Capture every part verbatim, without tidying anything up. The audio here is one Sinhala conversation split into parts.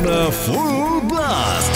Derana Full Blast.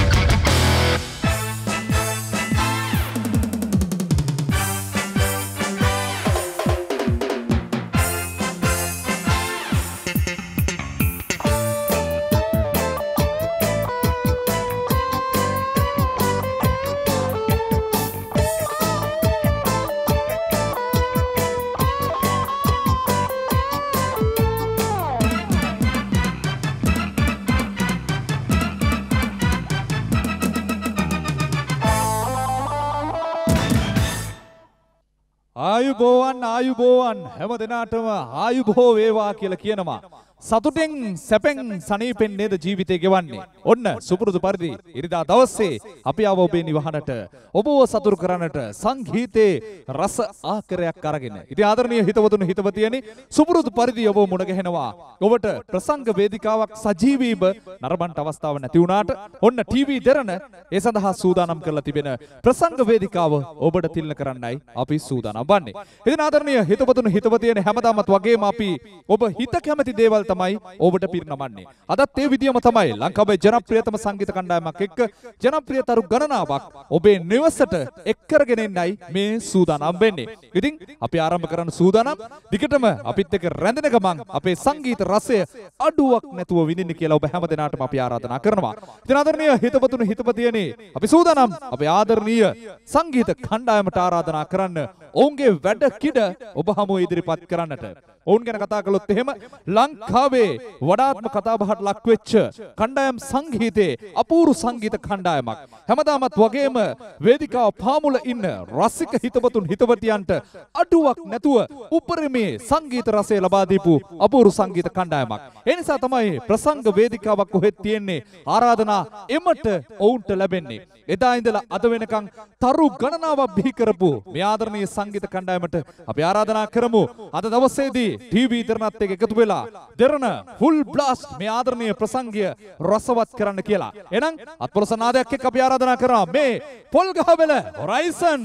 ආයුබෝවන් ආයුබෝවන් හැම දිනාටම ආයුබෝ වේවා කියලා කියනවා. සතුටෙන් සැපෙන් සනීපෙන් නේද ජීවිතේ ගෙවන්නේ. ඔන්න සුපුරුදු පරිදි ඉරිදා දවසේ අපි ආව ඔබේ නිවහනට ඔබව සතුටු කරන්නට සංගීතේ රස ආකරයක් අරගෙන. ඉතින් ආදරණීය හිතවතුනි හිතවතියනි සුපුරුදු පරිදි ඔබ මුණ ගැහෙනවා. ඔබට ප්‍රසංග වේදිකාවක් සජීවීව නරඹන්න අවස්ථාවක් නැති වුණාට ඔන්න ටීවී දෙරණ ඒ සඳහා සූදානම් කරලා තිබෙන ප්‍රසංග වේදිකාව ඔබට තිලන කරන්නයි අපි සූදානම් වන්නේ. ඉතින් ආදරණීය හිතවතුනි හිතවතියනි හැමදාමත් වගේම අපි ඔබ හිත කැමති දේවල් තමයි ඔබට පිරිනමන්නේ. අදත් ඒ විදියම තමයි ලංකාවේ ජනප්‍රියතම සංගීත කණ්ඩායමක් එක්ක ජනප්‍රියතරු ගණනාවක් ඔබේ නිවසට එක් කරගෙන එන්නයි මේ සූදානම් වෙන්නේ. ඉතින් අපි ආරම්භ කරන්න සූදානම්. දිගටම අපිත් එක්ක රැඳෙන ගමන් අපේ සංගීත රසය අඩුවක් නැතුව විඳින්න කියලා ඔබ හැම දිනාටම අපි ආරාධනා කරනවා. ඉතින් ආදරණීය හිතවතුනි හිතපතියනි අපි සූදානම් අපේ ආදරණීය සංගීත කණ්ඩායමට ආරාධනා කරන්න ඔවුන්ගේ වැඩ කිඩ ඔබ හමුව ඉදිරිපත් කරන්නට. ඔවුන් ගැන කතා කළොත් එහෙම ලංකාවේ වඩාත්ම කතාබහට ලක් වෙච්ච කණ්ඩායම් සංගීතයේ අපූර්ව සංගීත කණ්ඩායමක්. හැමදාමත් වගේම වේදිකාව පාමුල ඉන්න රසික හිතවතුන් හිතවතියන්ට අඩුවක් නැතුව උපරිමේ සංගීත රසය ලබා දීපු අපූර්ව සංගීත කණ්ඩායමක්. ඒ නිසා තමයි ප්‍රසංග වේදිකාවක් කොහෙත් තියෙන්නේ ආරාධනා එමට ඔවුන්ට ලැබෙන්නේ. එදා ඉඳලා අද වෙනකන් තරු ගණනාවක් බිහි කරපු මේ ආදරණීය සංගීත කණ්ඩායමට අපි ආරාධනා කරමු. අද දවසේදී ටීවී දෙරණත් එක්ක එකතු වෙලා දෙරණ ෆුල් බ්ලාස්ට් මේ ආදරණීය ප්‍රසංගය රසවත් කරන්න කියලා. එහෙනම් අත්පොරස නාදයක් එක්ක අපි ආරාධනා කරා මේ පොල්ගහවෙල හොරයිසන්.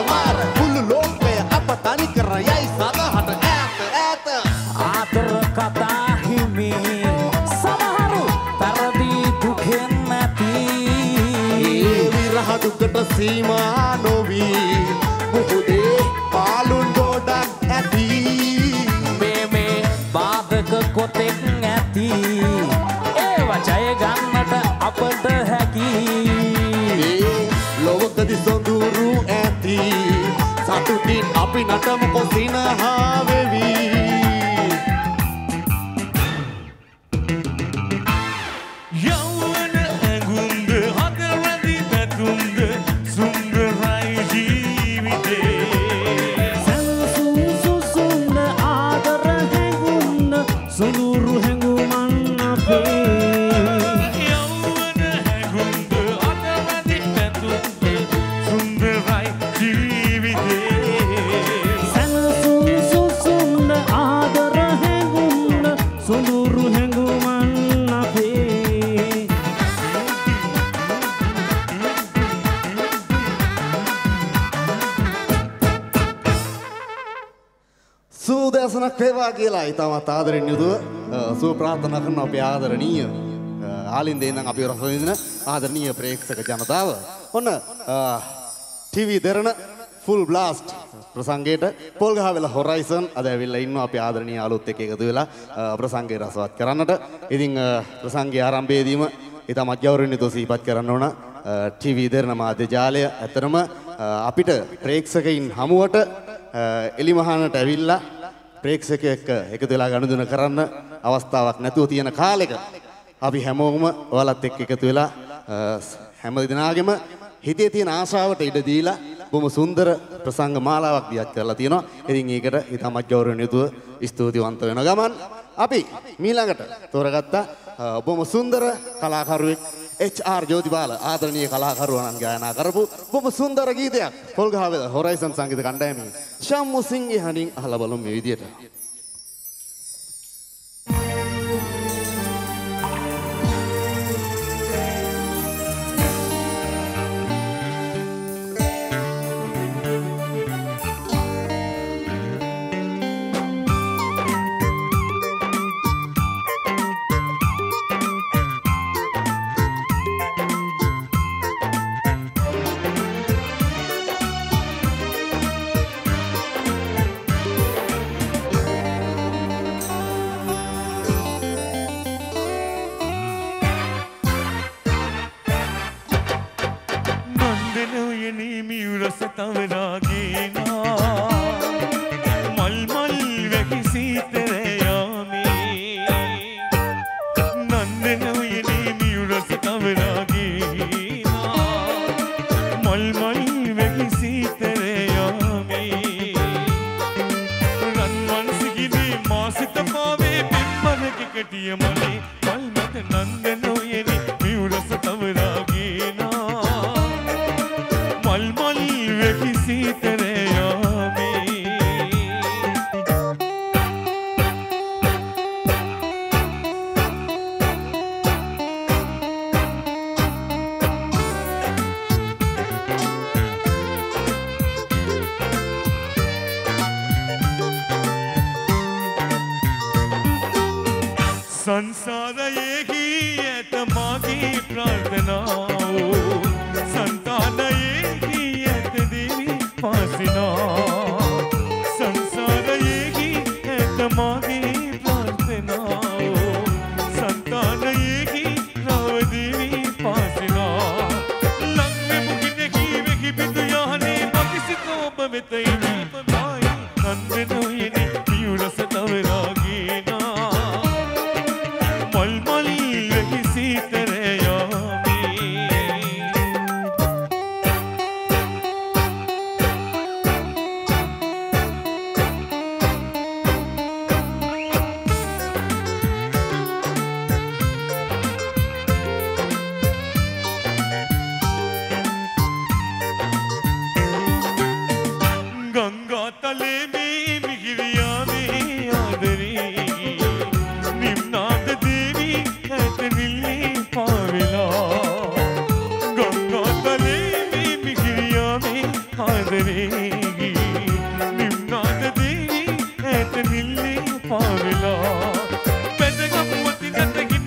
Kata සීමා නොවි මුහුදේ පාලුන් ගොඩක් ඇති මේ මේ බාධක කොතෙක් ඇති ඒවා ජය ගන්නට අපට හැකි ඒ ලොවකදි සොඳුරු ඇති සතුටින් අපි නටමුකො සිනහා වෙවි සුදසනක් වේවා කියලා ඊටමත් ආදරෙන් යුතුව සුව ප්‍රාර්ථනා කරන අපේ ආදරණීය ආලින්ද ඉඳන් අපි රස විඳින ආදරණීය ප්‍රේක්ෂක ජනතාව. ඔන්න ටීවී දෙරණ ෆුල් බ්ලාස්ට් ප්‍රසංගයට පොල්ගහවෙල හොරයිසන් අද ඇවිල්ලා ඉන්නවා අපි ආදරණීය අලුත් එක්ක එකතු වෙලා ප්‍රසංගය රසවත් කරන්නට. ඉතින් ප්‍රසංගයේ ආරම්භයේදීම ඊටමත් ගෞරවණීයව සිහිපත් කරන්න ඕන ටීවී දෙරණ මාධ්‍ය ජාලය. ඇතරම අපිට ප්‍රේක්ෂකයින් හමුවට එලිමහනට ඇවිල්ලා ප්‍රේක්ෂකයෙක් එක්ක එකතු වෙලා ගනුදෙනු කරන්න අවස්ථාවක් නැතුව තියෙන කාලෙක අපි හැමෝම ඔයාලත් එක්ක එකතු වෙලා හැම දිනාගෙම හිතේ තියෙන ආශාවට ඉඩ දීලා බොහොම සුන්දර ප්‍රසංග මාලාවක් දියත් කරලා තියෙනවා. ඉතින් ඒකට ඊටමත් ගෞරවණීයව ස්තුතිවන්ත වෙන ගමන් අපි මීළඟට තෝරගත්ත බොහොම සුන්දර කලාකරුවෙක් එච් ආර් ජෝතිබාල ආදරණීය කලාකරුවන්න් ගායනා කරපු බොහොම සුන්දර ගීතයක් පොල්ගහවෙල හොරයිසන් සංගීත කණ්ඩායමේ ශම්මු සිංගේ හඬින් අහලා බලමු මේ විදියට.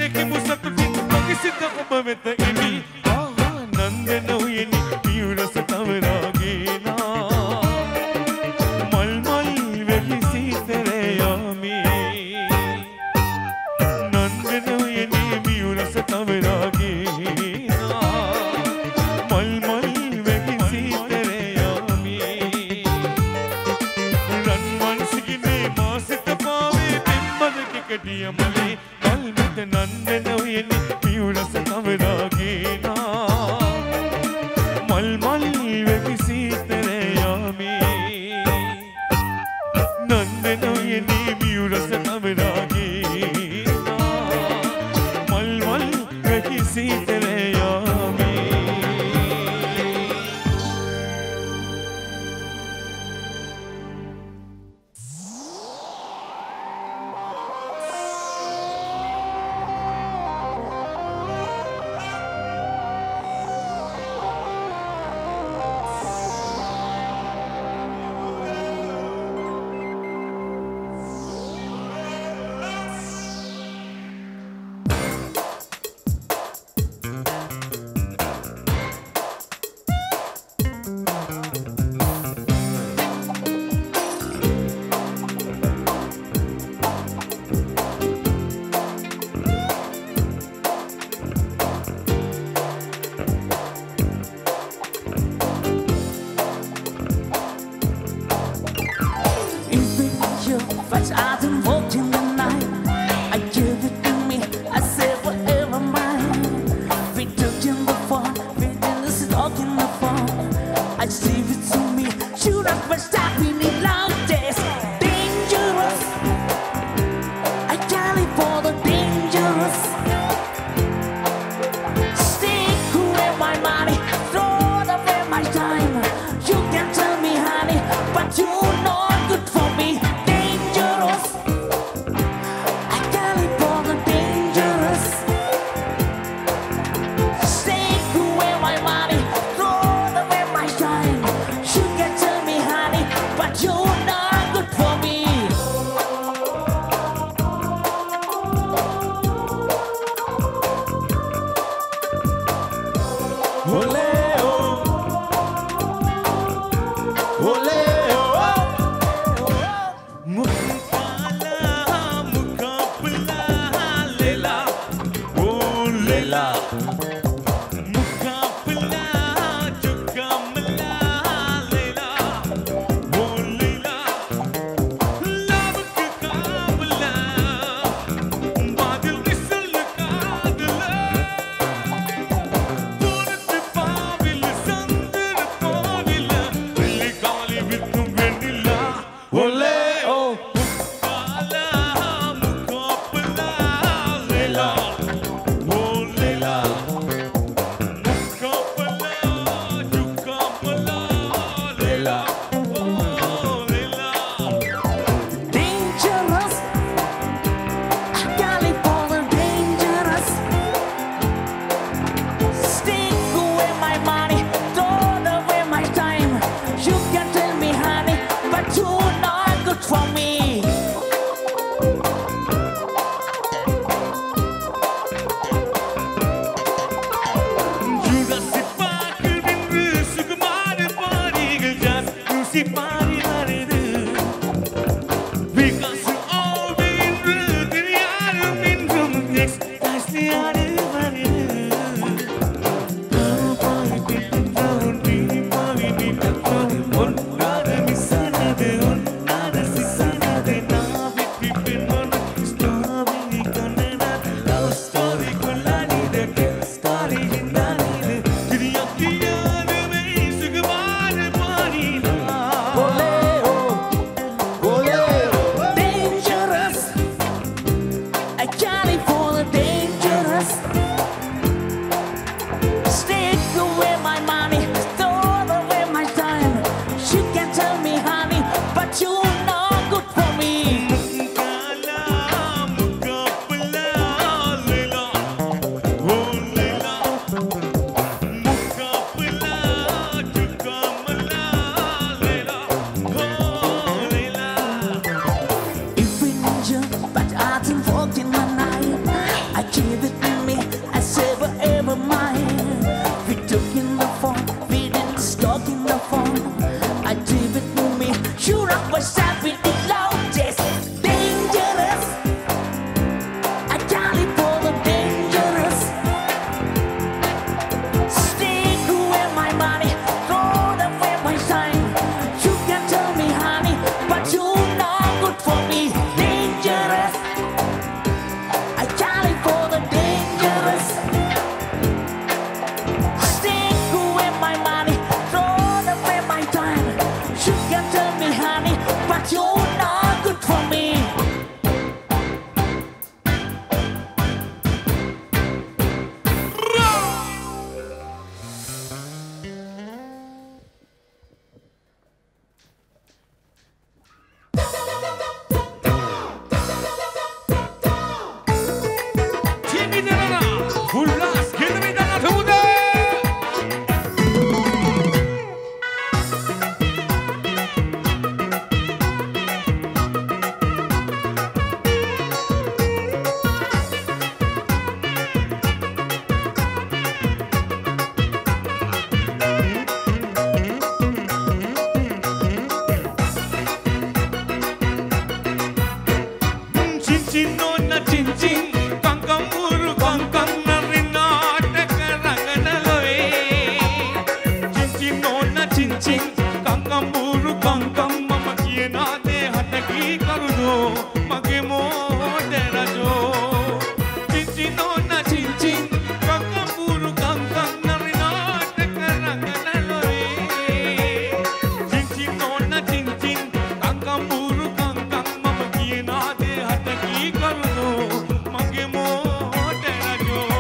With the Emmy, ah, Nandana, we need you to එළිය මලේ මල් මත නන්දන උයනේ පියුරස කවරාගේනා මල් මල් වෙවි සීතල යාමේ නන්දන උයනේ පියුරස කවරාගේනා මල් මල් වෙවි සීතල යාමේ කංකම්බුරු කංකම් මම කියනා දේ හටකී කරුදෝ මගේ මෝඩ රජෝ චින්චිනෝන චින්චින් කංකම්බුරු කංකම් නරිනාට කරගනලොරේ චින්චිනෝන චින්චින් කංකම්බුරු කංකම් මම කියනා දේ හටකී කරුදෝ මගේ මෝඩ රජෝ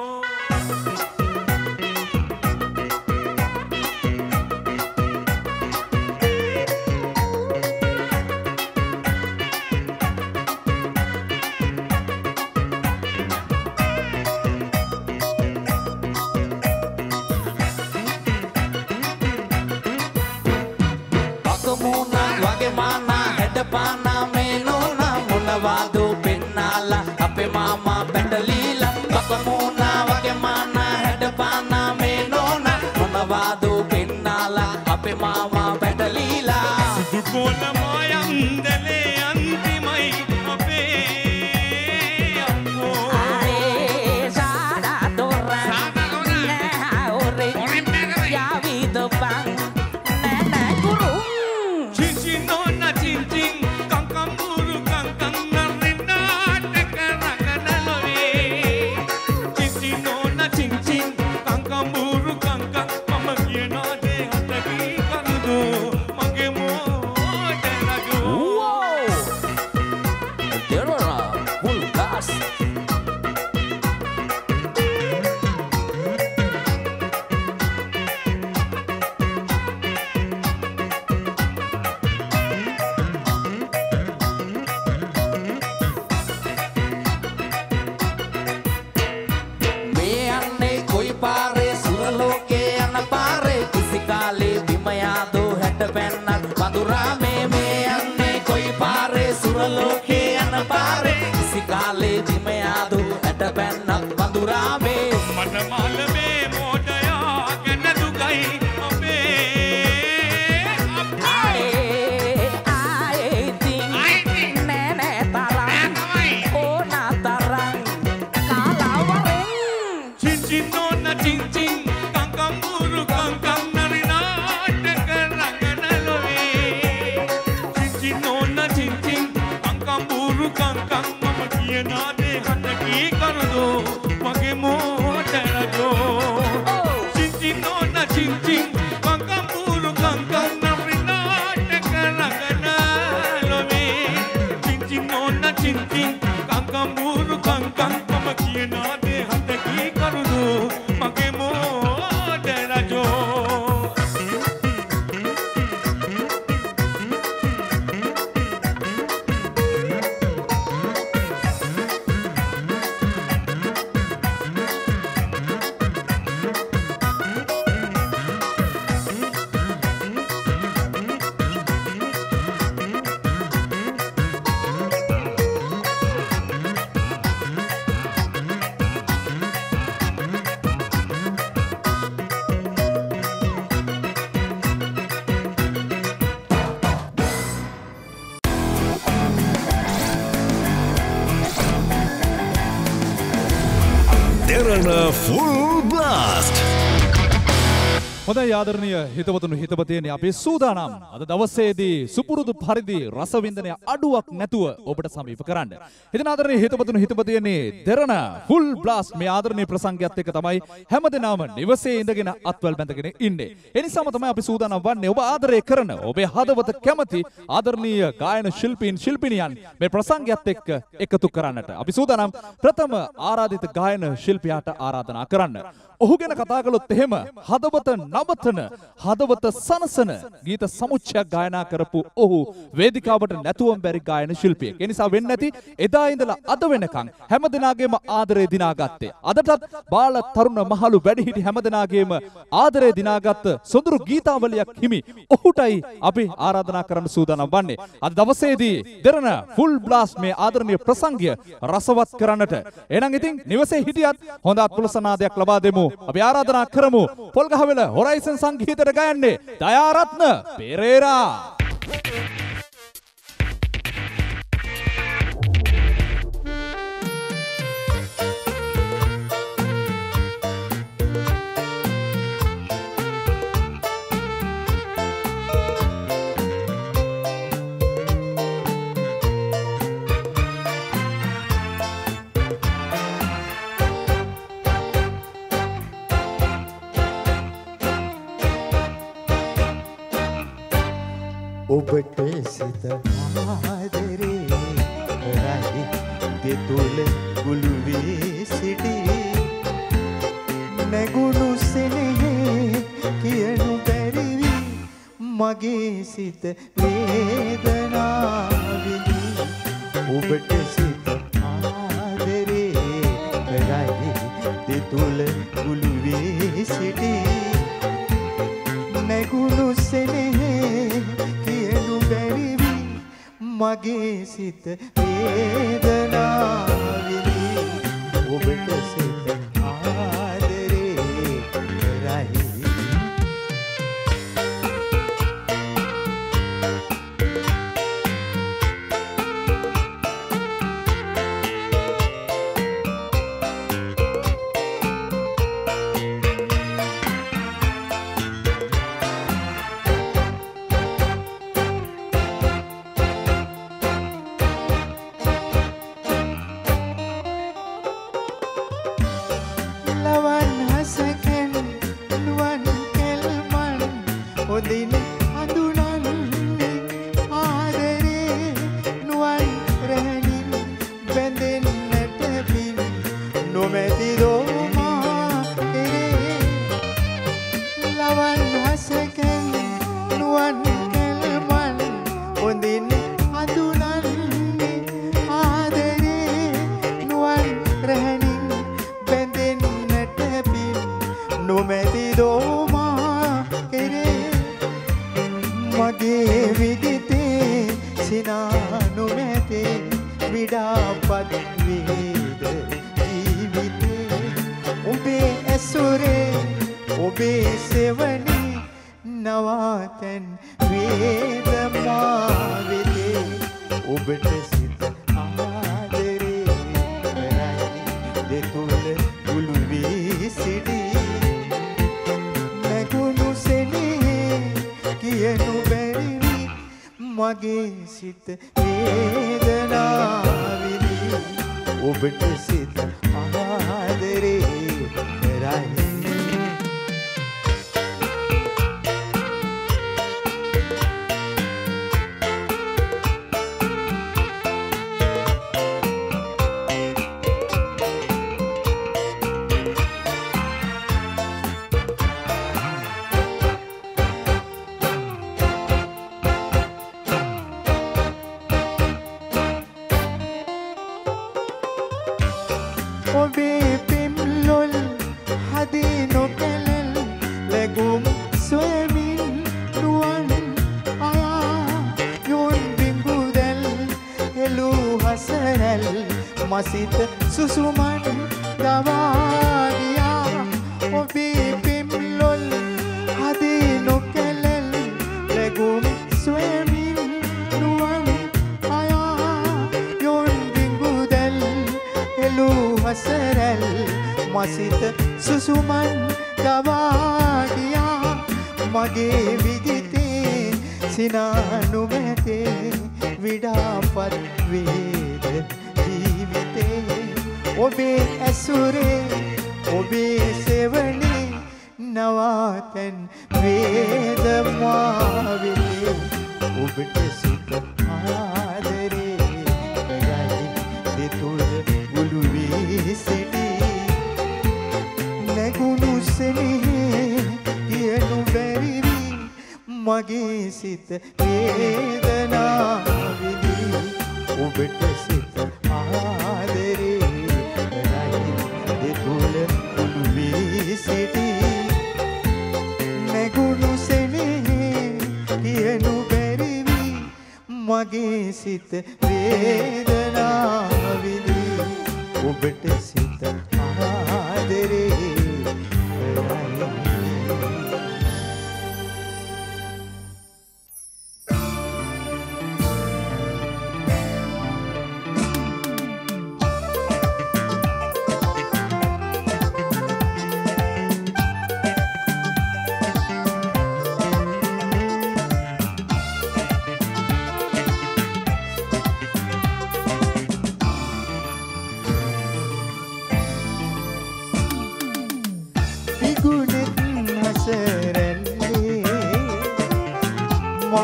Bakamuna wage mana hedapana menona munawadu pinnala ape mama pendalila Bakamuna wage mana hedapana menona munawadu pinnala ape mama pendalila සුදුකොල මායන්දලේ අන්තිමයි අපේ අම්මෝ Ae sada dora na ore ya vido bang na na kurung චින්චිනෝන චින්චින් කංකම්බුරු කංකම් නරිනාට කරගනලොරේ චින්චිනෝන චින්චින් කංකම්බුරු කංකම් මම කියනා දේ හටකී කරුදෝ මගේ මෝඩ රජෝ Wow! Terora full gas. මේ යන්නේ කොයි පාරේ සුරලෝකේ යන පාරේ කිසි කාලේ බිම යාදෝ හැට පැන්නක් වඳුරාමේ මේ යන්නේ කොයි පාරේ සුරලෝකේ යන පාරේ කිසි කාලේ බිම යාදෝ හැට පැන්නක් වඳුරාමේ මනමාල මේ මෝඩයා ගැන දුකයි අපේ අපේ ආයේ ආයේ තින් නෑ නෑ තරම් ඕනා තරම් කාලාවරෙන් චින්චිනෝන චින්චින් කංකම්බුරු කංකම් නරිනාට කරගනලොරේ චින්චිනෝන චින්චින් කංකම්බුරු කංකම් මම කියනා දේ හටකී කරුදෝ මගේ මෝඩ රජෝ චින්චිනෝන චින්චින් කංකම්බුරු කංකම් නරිනාට කරගනලොරේ චින්චිනෝන චින්චින් කංකම්බුරු කංකම් මම කියනා දේ හටකී කරුදෝ මගේ මෝඩ රජෝ Derana Full Blast. හොඳයි ආදරණීය හිතවතුනි හිතපතියනි අපි සූදානම් අද දවසේදී සුපුරුදු පරිදි රසවින්දනය අඩුවක් නැතුව ඔබට සමීප කරන්න. ඉතින් ආදරණීය හිතවතුනි හිතපතියනි දෙරණ ෆුල් බ්ලාස්ට් මේ ආදරණීය ප්‍රසංගයත් එක්ක තමයි හැමදෙනාම නිවසේ ඉඳගෙන අත්වල් බැඳගෙන ඉන්නේ. ඒ නිසාම තමයි අපි සූදානම් වන්නේ ඔබ ආදරය කරන ඔබේ හදවත කැමති ආදරණීය ගායන ශිල්පීන් ශිල්පිනියන් මේ ප්‍රසංගයත් එක්ක එකතු කරන්නට. අපි සූදානම් ප්‍රථම ආරාධිත ගායන ශිල්පියාට ආරාධනා කරන්න. ඔහු ගැන කතා කළොත් එහෙම හදවත නවතන හදවත සනසන ගීත සමුච්චයක් ගායනා කරපු ඔහු වේදිකාවට නැතුවම බැරි ගායන ශිල්පියෙක්. ඒ නිසා වෙන්නේ නැති එදා ඉඳලා අද වෙනකන් හැමදෙනාගේම ආදරය දිනාගත්තේ. අදටත් බාල තරුණ මහලු වැඩිහිටි හැමදෙනාගේම ආදරය දිනාගත්ත සොඳුරු ගීතාවලියක් හිමි ඔහුටයි අපි ආරාධනා කරන්න සූදානම් වන්නේ. අද දවසේදී දෙරණ ෆුල් බ්ලාස්ට් මේ ආදරණීය ප්‍රසංගය රසවත් කරන්නට. එහෙනම් ඉතින් නිවසේ හිටියත් හොඳ අත්පුලසනාදයක් ලබා දෙමු. අපි ආරාධනා කරමු පොල්ගහවෙල හොරයිසන් සංගීතයට ගයන්නේ දයාරත්න පෙරේරා. ඔබට සිත ආදරේ කරයි දෙතුල ගුළු වී සිටි නැගුණු සෙනෙහේ කියනු බැරිවි මගේ සිත වේදනාවෙනි ඔබට සිත ආදරේ කරයි දෙතුල ගුළු වී සිටි නැගුණු සෙනෙහේ කියනු බැරිවි මගේ සිත වේදනාවෙනි ඔබට සිත ආදරේ කරයි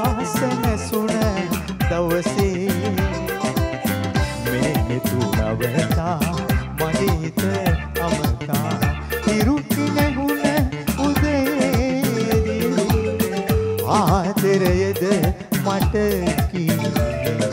සැනසුන දවසේ මේ මෙතුනවතා මගේ හිත අමතා ඉරුකි නැහුණ උදේදී ආදරයද මට කීවේ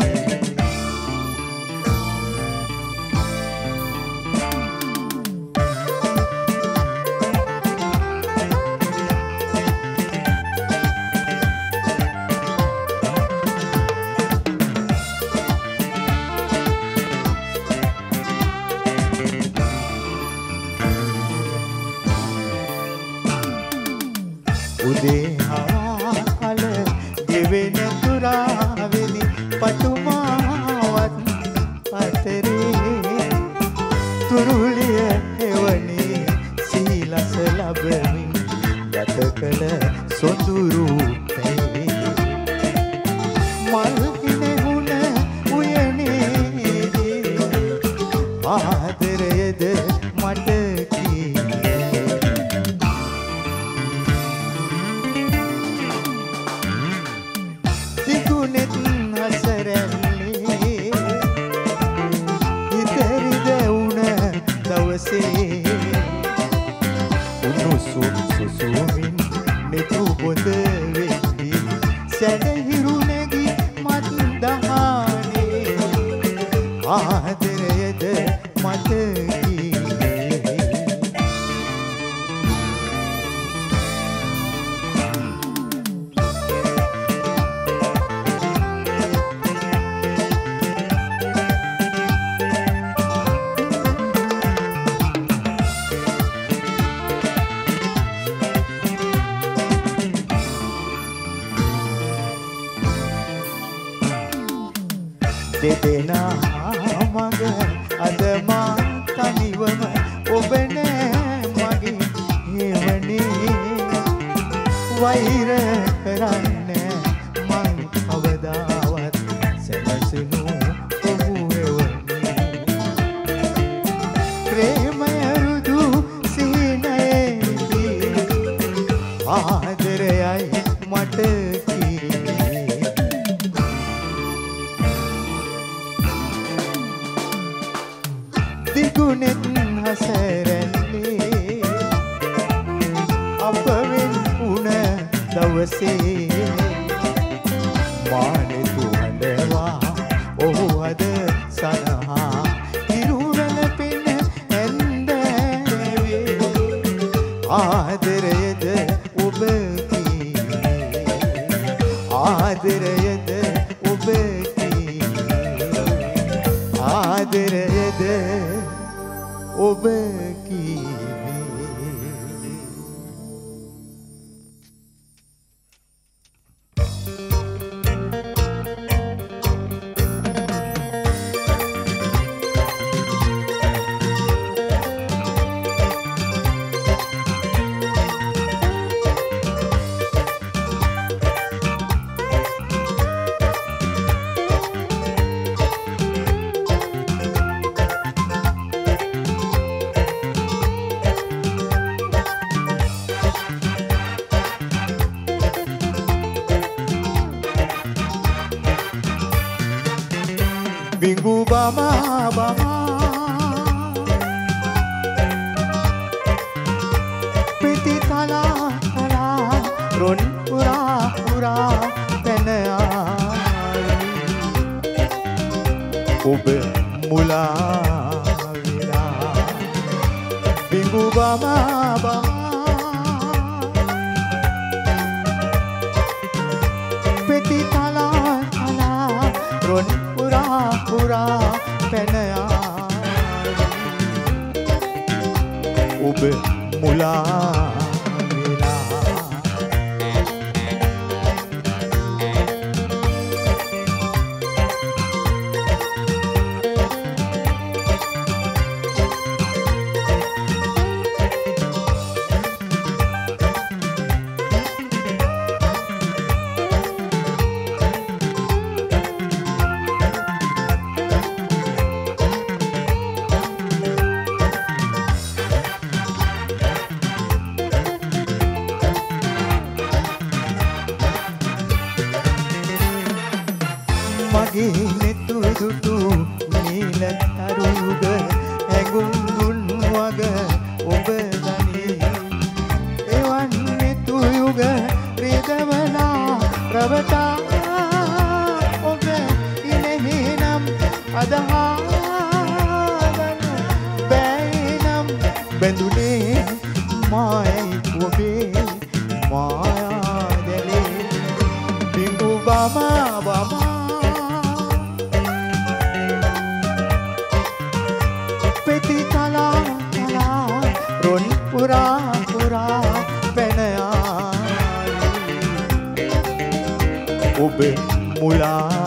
උදේ හවා කල ගෙවෙන තුරාවෙලි පටුමාවත් අතරේ තුරුලිය එවනේ සීලස ලබමින් ගත කළ සොඳුරු පැයේ මල් කිනෙහුණ උයනේදී ආදරයද මට උණුසුම් සුසුමින් මෙතු පොත වෙද්දි සැඩහිරු නැගි මත් දහනේ ආදරයද මට කීවේ දෙදෙනා මග අද මා තනිවම ඔබ නෑ මගේ හේවනේ වෛර කරන්නේ මං කවදාවත් සැනසෙනු ඔහු එවනේ ප්‍රේමය රුදු සිහිනයේදී ආදරයයි මට දිගුනෙත් හසරන්නේ අපවෙන් උන දවසේ මානෙතු හඬවා ඔහු අද සනහා ඉරුවල පෙන ඇන්දවේ ආදරයද ඔබ කීවේ ආදරයද ඔබ කීවේ ආදරයද ඔබ කීවේ Bingu bama bama Piti thala thala Ron pura pura Penayari Obe mula vila Bingu bama bama Piti thala thala Ron pura pura penayari obe mula vela මගේ නෙතු දුටු නීල තරුග ඇඟුම් දුන් වග ඔබ ගනී එවන් නෙතු යුග රිදවලා රවටා ඔබ ඉනෙහි නම් අදහාගන්න බැයි නම් බැඳුනේ මායයි ඔබේ මායා දැලේ බිඳු බමා බමා පෙති තලා තලා රොන් පුරා පුරා පැනයායි ඔබ මුලා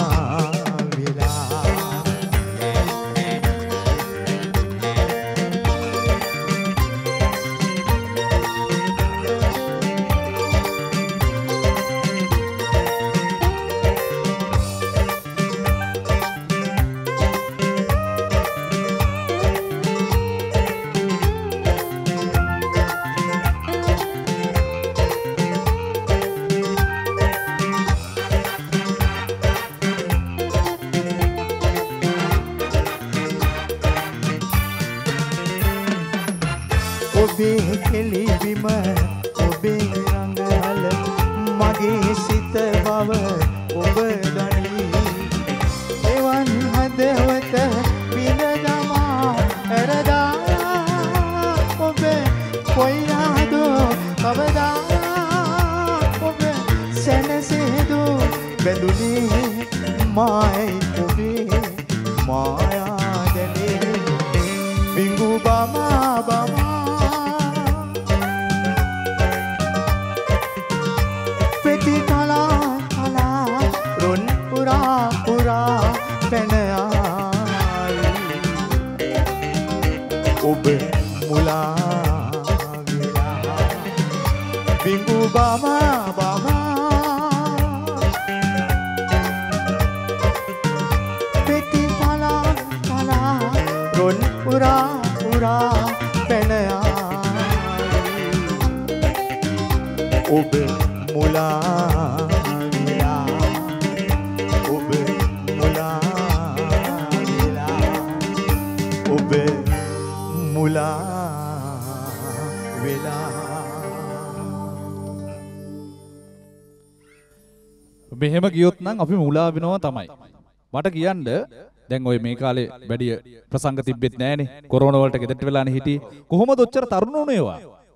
ඔබේ කෙලිවිම ඔබේ රඟහල මගේ සිත බව ඔබ ගනී එවන් හදවත විඳගමා ඇරදා ඔබ කොයිනාදෝ කවදා ඔබ සැනසේදෝ බැඳුනේ මායි ඔබේ මායා දැනේ බිඟු බමා බමා ඔබ මුලා වෙලා බිඟු බමා බමා පෙති තලා තලා රොන් පුරා පුරා පැනයායි ඔබ මුලා වෙලා ඔබ මුලා වෙලා ඔබ මුලා වෙලා මෙහෙම ගියොත් නම් අපි මුලා වෙනවා තමයි. මට කියන්න දැන් ඔය මේ කාලේ වැඩි ප්‍රසංග තිබෙත් නැහනේ. කොරෝනා වලට ගෙදරට වෙලානේ හිටියේ. කොහොමද ඔච්චර තරුණ වුණේ ඒවා?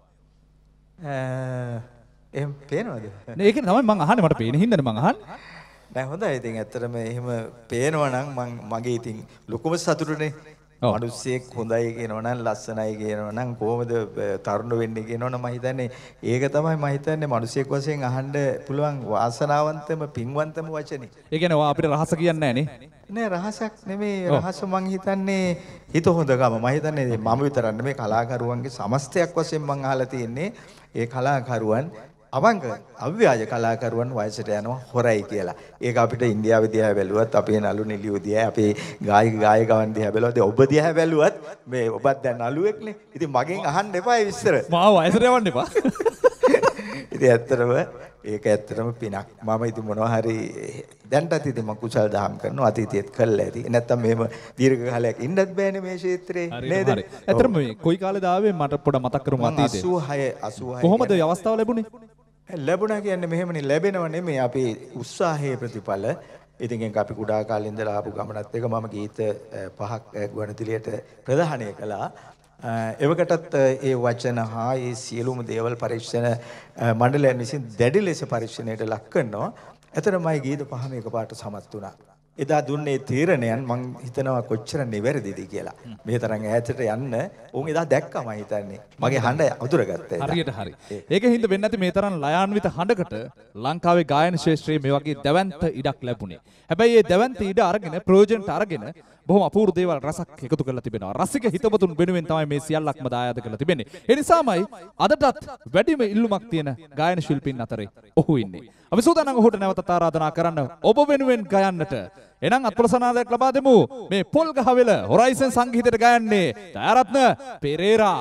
එහෙම පේනවද? නේ ඒකනේ තමයි මං අහන්නේ මට පේන හින්දානේ මං අහන්නේ. නෑ හොඳයි. ඉතින් ඇත්තටම එහෙම පේනවා නම් මං මගේ ඉතින් ලොකුම සතුටුනේ. මිනිස්සෙක් හොඳයි කියනවනම් ලස්සනයි කියනවනම් කොහොමද තරුණ වෙන්නේ කියනවනම් මම හිතන්නේ ඒක තමයි මම හිතන්නේ මිනිස්සෙක් වශයෙන් අහන්න පුළුවන් වාසනාවන්තම පින්වන්තම වචනේ. ඒ කියන්නේ ඔයා අපිට රහස කියන්නේ නැහැ නේ? නෑ රහසක් නෙමෙයි. රහස මං හිතන්නේ හිත හොඳකම. මම හිතන්නේ මම විතරක් නෙමෙයි කලාකරුවන්ගේ සමස්තයක් වශයෙන් මං අහලා තියෙන්නේ ඒ කලාකරුවන් අවංක අව්‍යාජ කලාකරුවන් වයසට යනවා හොරයි කියලා. ඒක අපිට ඉන්දියාවේ දිහා බැලුවත් අපේ නළු නිලියෝ දිහා අපේ ගායක ගායකවන් දිහා බැලුවත් ඔබ දිහා බැලුවත් මේ ඔබත් දැන් නළුවෙක්නේ. ඉතින් මගෙන් අහන්න එපා ඒ විස්තර. මාව වයසට යවන්න එපා. ඉතින් ඇත්තටම ඒක ඇත්තටම පිනක්. මම ඉතින් මොනවා හරි දැන්ටත් ඉතින් මම කුසල් දහම් කරනවා අතීතයේත් කළා ඇති. නැත්තම් මෙහෙම දීර්ඝ කාලයක් ඉන්නත් බෑනේ මේ ක්ෂේත්‍රේ නේද? ඇත්තටම මේ කොයි කාලේද ආවේ මට පොඩ මතක් කරමු අතීතේ. අසූහය අසූහය කොහොමද මේ අවස්ථාව ලැබුණේ? ලැබුණා කියන්නේ මෙහෙමනේ ලැබෙනව නෙමෙයි අපේ උත්සාහයේ ප්‍රතිඵල. ඉතින් ඒක අපි කුඩා කාලේ ඉඳලා ආපු ගමනත් එක මම ගීත පහක් ගුවන්විදුලියට ප්‍රදානය කළා. එවකටත් ඒ වචන හා ඒ සියලුම දේවල් පරීක්ෂණ මණ්ඩලයන් විසින් දැඩි ලෙස පරීක්ෂණයට ලක් කරනවා. එතරම්මයි ගීත පහම එකපාරට සමත් වුණා. එදා දුන්නේ තීරණයන් මං හිතනවා කොච්චර නිවැරදිද කියලා. මේ තරම් ඈතට යන්න උන් එදා දැක්කා මම හිතන්නේ. මගේ හඬ අඳුරගත්තා. හරියට හරි. ඒකෙන් හින්ද වෙන්නේ නැති මේ තරම් ලයාන්විත හඬකට ලංකාවේ ගායන ශාස්ත්‍රයේ මේ වගේ දැවැන්ත ඉඩක් ලැබුණේ. හැබැයි මේ දැවැන්ත ඉඩ අරගෙන ප්‍රයෝජනට අරගෙන බොහොම අපූර්ව දේවල් රසක් එකතු කරලා තිබෙනවා. රසික හිතවතුන් වෙනුවෙන් තමයි මේ සියල්ලක්ම දායාද කරලා තිබෙන්නේ. ඒ නිසාමයි අදටත් වැඩිම ඉල්ලුමක් තියෙන ගායන ශිල්පීන් අතරේ ඔහු ඉන්නේ. අපි සූදානම් ඔහුට නැවතත් ආරාධනා කරන්න ඔබ වෙනුවෙන් ගයන්නට. එනම් අත්ප්‍රසනාදයක් ලබා දෙමු. මේ පොල්ගහවෙල හොරයිසන් සංගීතයට ගයන්නේ දයාරත්න පෙරේරා.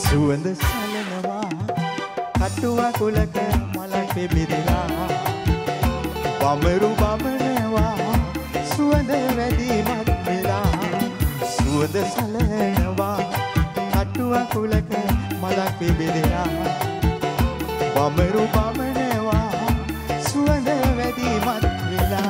සුවඳ සලනවා කටුව කුලක මලක් පිබිදලා බමරු බමනවා සුවඳ වැඩිමත් වෙලා සුවඳ සලනවා කටුව කුලක මලක් පිබිදලා බමරු බමනවා සුවඳ වැඩිමත් වෙලා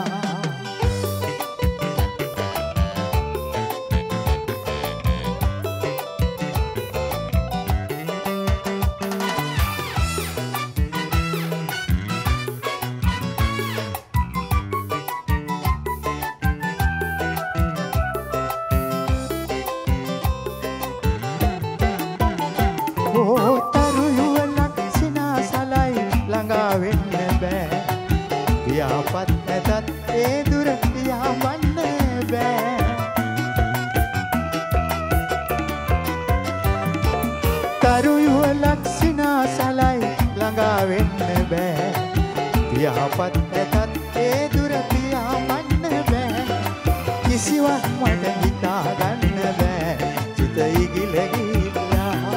යහපත් ඇතත් ඒ දුර පියාඹන්න බෑ කිසිවක් මට හිතා ගන්න බෑ සිත ඉගිල ගිහිල්ලා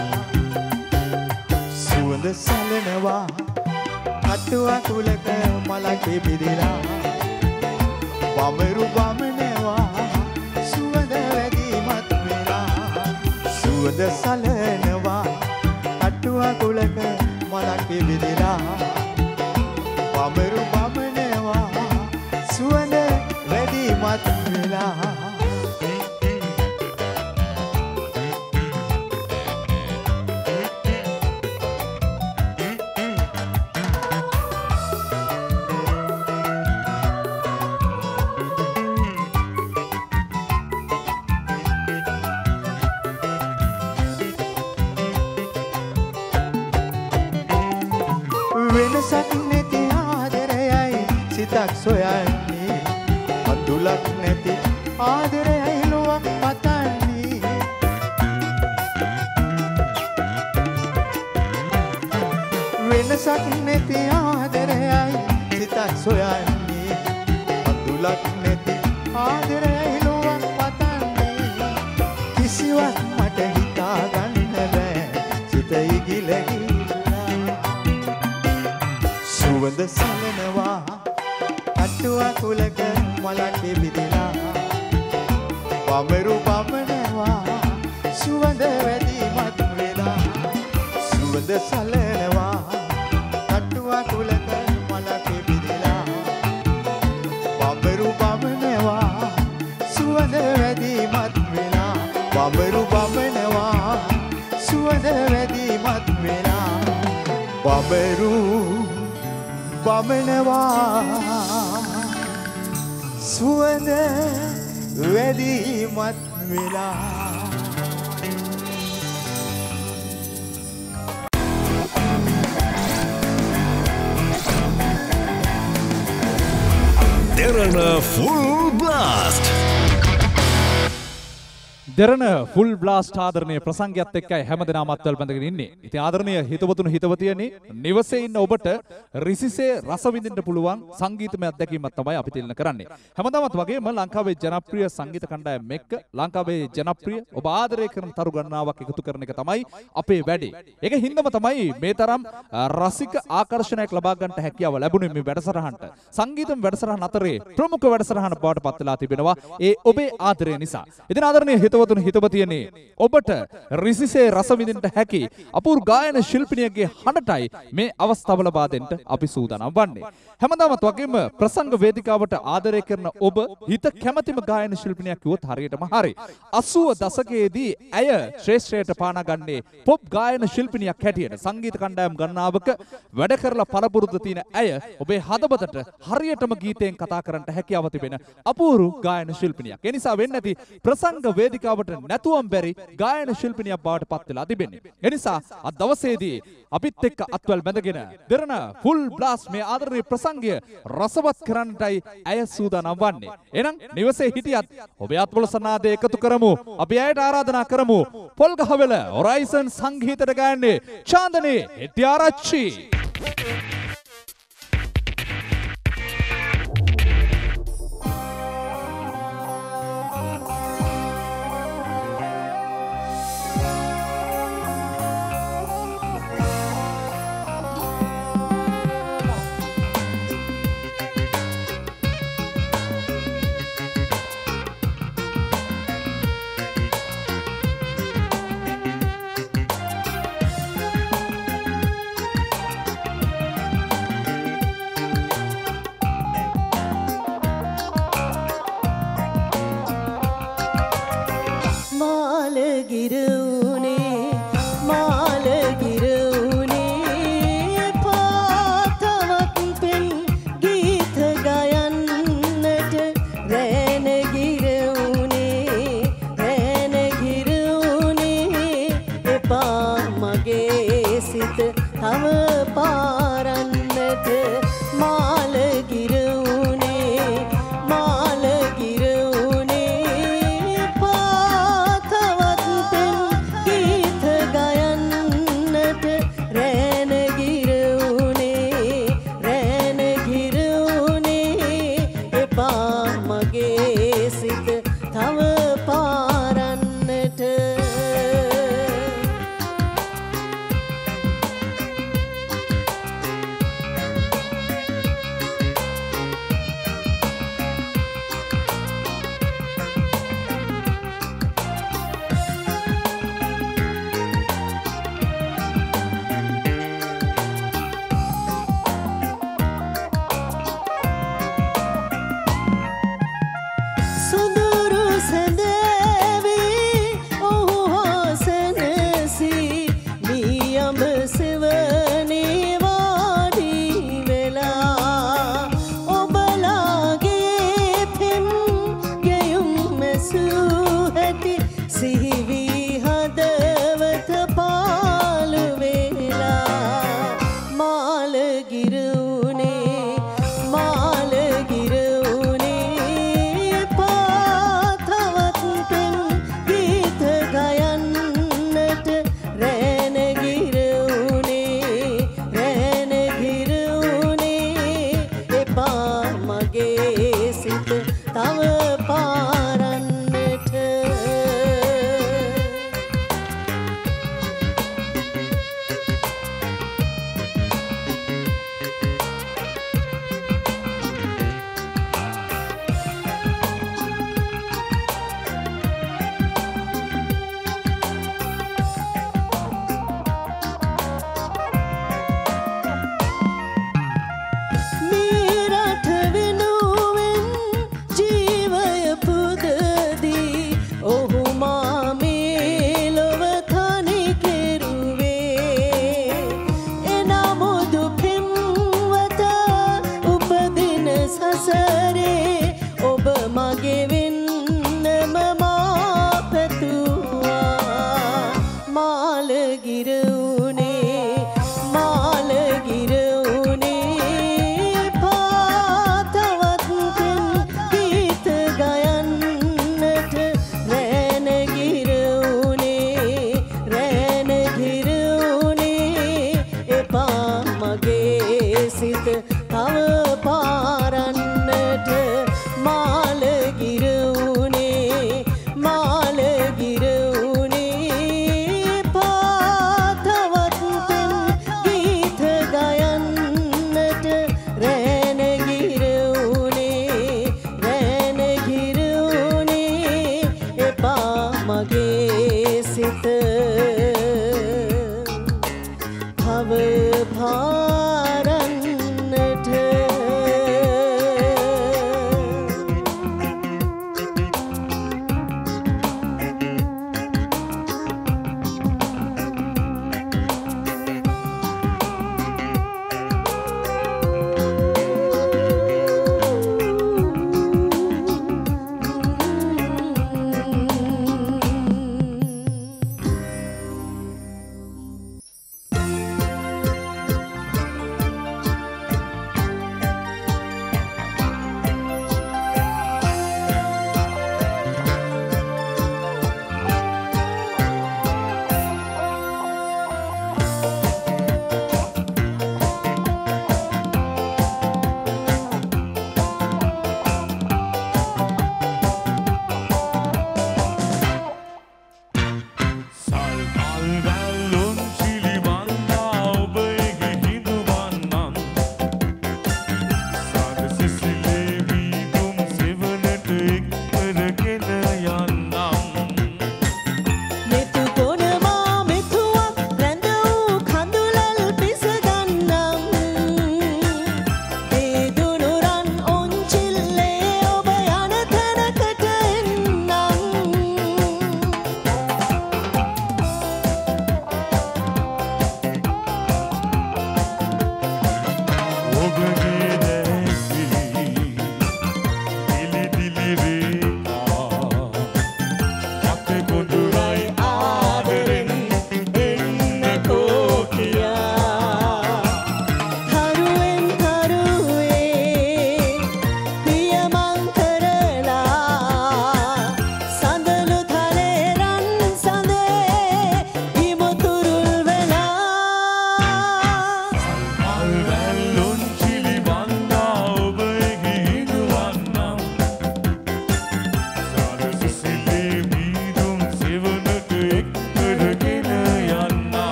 සුවඳ සලනවා කටුව කුලක මලක් පිබිදලා බමරු බමනවා සුවඳ වැඩිමත් වෙලා සුවඳ සලනවා කටුව කුලක මලක් පිබිදලා බමරු බමනවා සුවඳ වැඩිමත් වෙලා වෙනසක් නැති ආදරයයි සිතක් සොයන්නේ අඳුලක් නැති ආදරයයි ලොවක් පතන්නේ වෙනසක් නැති ආදරයයි සිතක් සොයන්නේ අඳුලක් නැති ආදරයයි ලොවක් පතන්නේ කිසිවක් මට හිතා ගන්න බෑ සිත ඉගිල සුවඳ සලනවා කටුව කුලක මලක් පිබිදලා බමරු බමනවා සුවඳ වැඩිමත් වෙලා සුවඳ සලනවා කටුව කුලක මලක් පිබිදලා බමරු බමනවා සුවඳ වැඩිමත් වෙලා බමරු බමනවා සුවඳ වැඩිමත් වෙලා බමරු බමනවා සුවඳ වැඩිමත් වෙලා Derana Full Blast. Derana full blast ආදරණීය ප්‍රසංගයත් එක්කයි හැමදෙනාම අත්වල බැඳගෙන ඉන්නේ. ඉතින් ආදරණීය හිතවතුන් හිතවතියනි නිවසේ ඉන්න ඔබට රිසිසේ රස විඳින්න පුළුවන් සංගීතමය අත්දැකීමක් තමයි අපි තිලන කරන්නේ. හැමදාමත් වගේම ලංකාවේ ජනප්‍රිය සංගීත කණ්ඩායම් එක්ක ලංකාවේ ජනප්‍රිය ඔබ ආදරය කරන තරු ගණනාවක් එකතු කරන එක තමයි අපේ වැඩේ. ඒක හින්දම තමයි මේ තරම් රසික ආකර්ෂණයක් ලබා ගන්නට හැකියාව ලැබුණේ මේ වැඩසටහනට. සංගීතම වැඩසටහන අතරේ ප්‍රමුඛ වැඩසටහන බවට පත් වෙලා තිබෙනවා. ඒ ඔබේ ආදරය නිසා. ඉතින් ආදරණීය හිතවතුන් හිතවතියනේ ඔබට රිසිසේ රස විඳින්න හැකි අපූර්ව ගායන ශිල්පිනියගේ හඬටයි මේ අවස්ථාව ලබා දෙන්න අපි සූදානම් වන්නේ. හැමදාමත් වගේම ප්‍රසංග වේදිකාවට ආදරය කරන ඔබ හිත කැමැතිම ගායන ශිල්පිනියක් කිව්වොත් හරියටම හරි. අසූව දශකයේදී ඇය ශ්‍රේෂ්ඨයට පානා ගන්නේ පොප් ගායන ශිල්පිනියක් හැටියට සංගීත කණ්ඩායම් ගණනාවක වැඩ කරලා පළපුරුද්ද තියෙන ඇය ඔබේ හදවතට හරියටම ගීතයෙන් කතා කරන්නට හැකියාව තිබෙන අපූර්ව ගායන ශිල්පිනියක්. ඒ නිසා වෙන්නේ නැති ප්‍රසංග වේදිකාවට නැතුවම් බැරි ගායන ශිල්පිනියක් බවට පත් වෙලා තිබෙන්නේ. ඒ නිසා අද දවසේදී අපිත් එක්ක අත්වල බැඳගෙන දෙරණ ෆුල් බ්ලාස්ට් මේ ආදරණීය ප්‍රසංගය රසවත් කරන්නටයි ඇය සූදානම් වන්නේ. එහෙනම් නිවසේ හිටියත් ඔබේ අත්වල සනාදය එකතු කරමු. අපි ඇයට ආරාධනා කරමු. පොල්ගහවෙල හොරයිසන් සංගීතයට ගායන්නේ චාන්දනේ හෙට්ටිආරච්චි. සිත භව භාරන්නට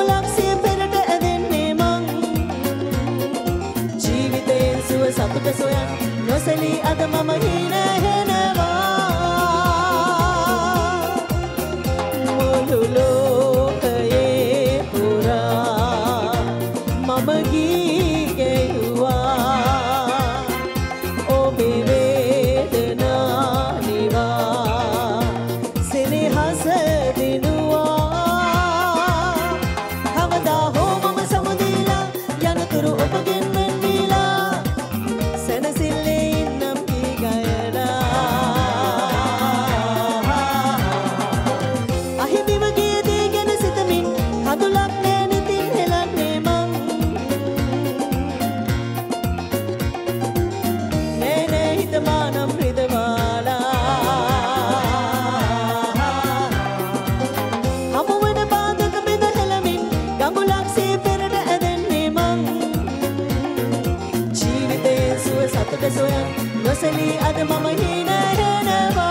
සතුට සොය සොයන් නොසලී අද මම හිනහෙනවා මුළු ලෝකයේ පුරා මම ගී ගෙව්වා ඔබේ වේදනා නිවා සෙනෙහස දිනුවා කවදා හෝ මම සමුදීලා යනතුරු ඔබගෙන් වෙන්නීලා සැනසෙල්ලේ ඉන්නම් කී ගයලා අහිමිව ගිය දේ ගැන සිතමින් කඳුලක් නෑ නිතින් හෙලන්නේ මං නෑ නෑ හිතමානම් රිදවාලා හමුවන බාධක බෙද හෙලමින් ගඟුලක්සේ පෙරට ඇදෙන්නේ මං ජීවිතයේ සුව සතුට සොයන් නොසලී අද මම හිනහෙනවා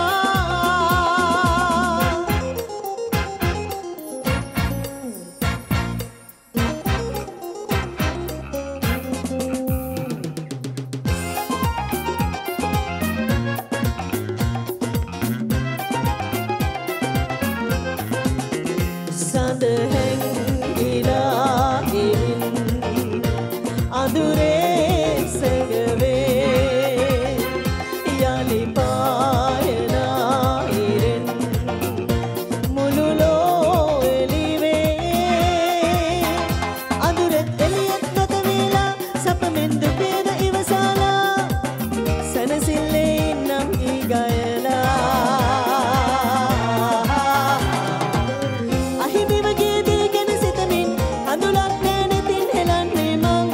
සඳ හැංගිලා ගෙවින් අඳුරේ සැඟවේ යලි පායනා ඉරෙන් මුළු ලෝ එළිවේ අඳුරෙත් එළියෙත් නැත වේලා සපමෙන් දුකේද ඉවසාලා සැනසෙල්ලේ ඉන්නම් ඊ ගයලා අහිමිව ගිය දේ ගැන සිතමින් අඳුලක් නෑ නෙතින් හෙලන්නේ මං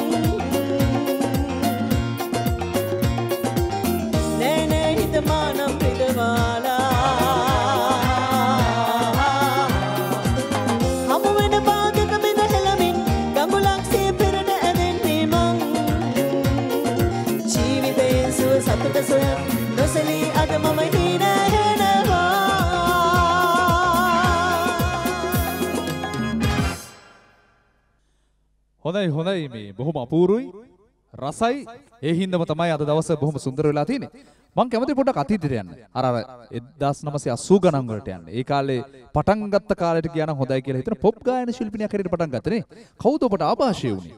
නෑ නෑ හිතමානම් රිදවාලා හමුවෙන බාධක බෙද හෙලමින් ගඟුලක්සේ පෙරට ඇදෙන්නේ මං ජීවිතයේ සුව සතුට සොයන් නොසලී අද මම හිනහෙනවා හොඳයි හොඳයි මේ බොහොම අපූරුයි රසයි ඒ හින්දාම තමයි අද දවස බොහොම සුන්දර වෙලා තියෙන්නේ මම කැමති පොඩ්ඩක් අතීතයට යන්න අර අර එක්දාස් නවසිය අසූ ගණන් වලට යන්න ඒ කාලේ පටන් ගත්ත කාලෙට ගියා නම් හොඳයි කියලා හිතන පොප් ගායන ශිල්පිනියක් හැටියට පටන් ගත්තනේ කවුද ඔබට ආభాෂය වුනේ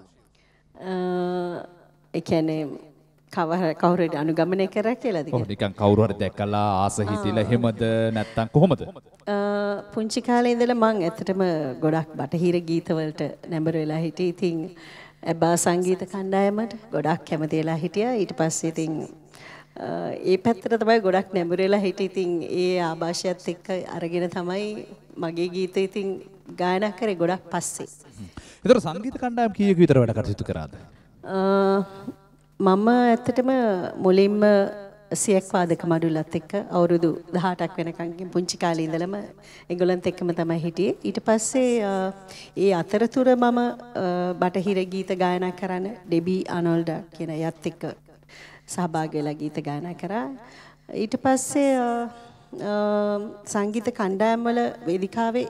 ඒ කියන්නේ කවර කවුරුද අනුගමනය කරා කියලාද ඔව් නිකන් කවුරු හරි දැක්කලා ආස හිතිලා එහෙමද නැත්තම් කොහොමද පුංචි කාලේ ඉඳලා මම ඇත්තටම ගොඩක් බටහිර ගීත වලට නැඹුරු වෙලා හිටියේ. ඉතින් ඇබ්බා සංගීත කණ්ඩායමට ගොඩක් කැමති වෙලා හිටියා. ඊට පස්සේ ඉතින් ඒ පැත්තට තමයි ගොඩක් නැඹුරු වෙලා හිටියේ. ඉතින් ඒ ආభాෂයත් එක්ක අරගෙන තමයි මගේ ගීත ඉතින් ගායනා කරේ ගොඩක් පස්සේ. ඒතර සංගීත කණ්ඩායම් කීයක විතර වැඩ කටයුතු කරාද? මම ඇත්තටම මුලින්ම සියක් වාදක මඩුල්ලත් එක්ක අවුරුදු දහඅටක් වෙනකන් පුංචි කාලේ ඉඳලම ඒගොල්ලන්ත් එක්කම තමයි හිටියේ. ඊට පස්සේ ඒ අතරතුර මම බටහිර ගීත ගායනා කරන ඩෙබි ආනෝල්ඩ් කියන යත් එක්ක සහභාගී වෙලා ගීත ගායනා කරා. ඊට පස්සේ සංගීත කණ්ඩායම් වල වේදිකාවේ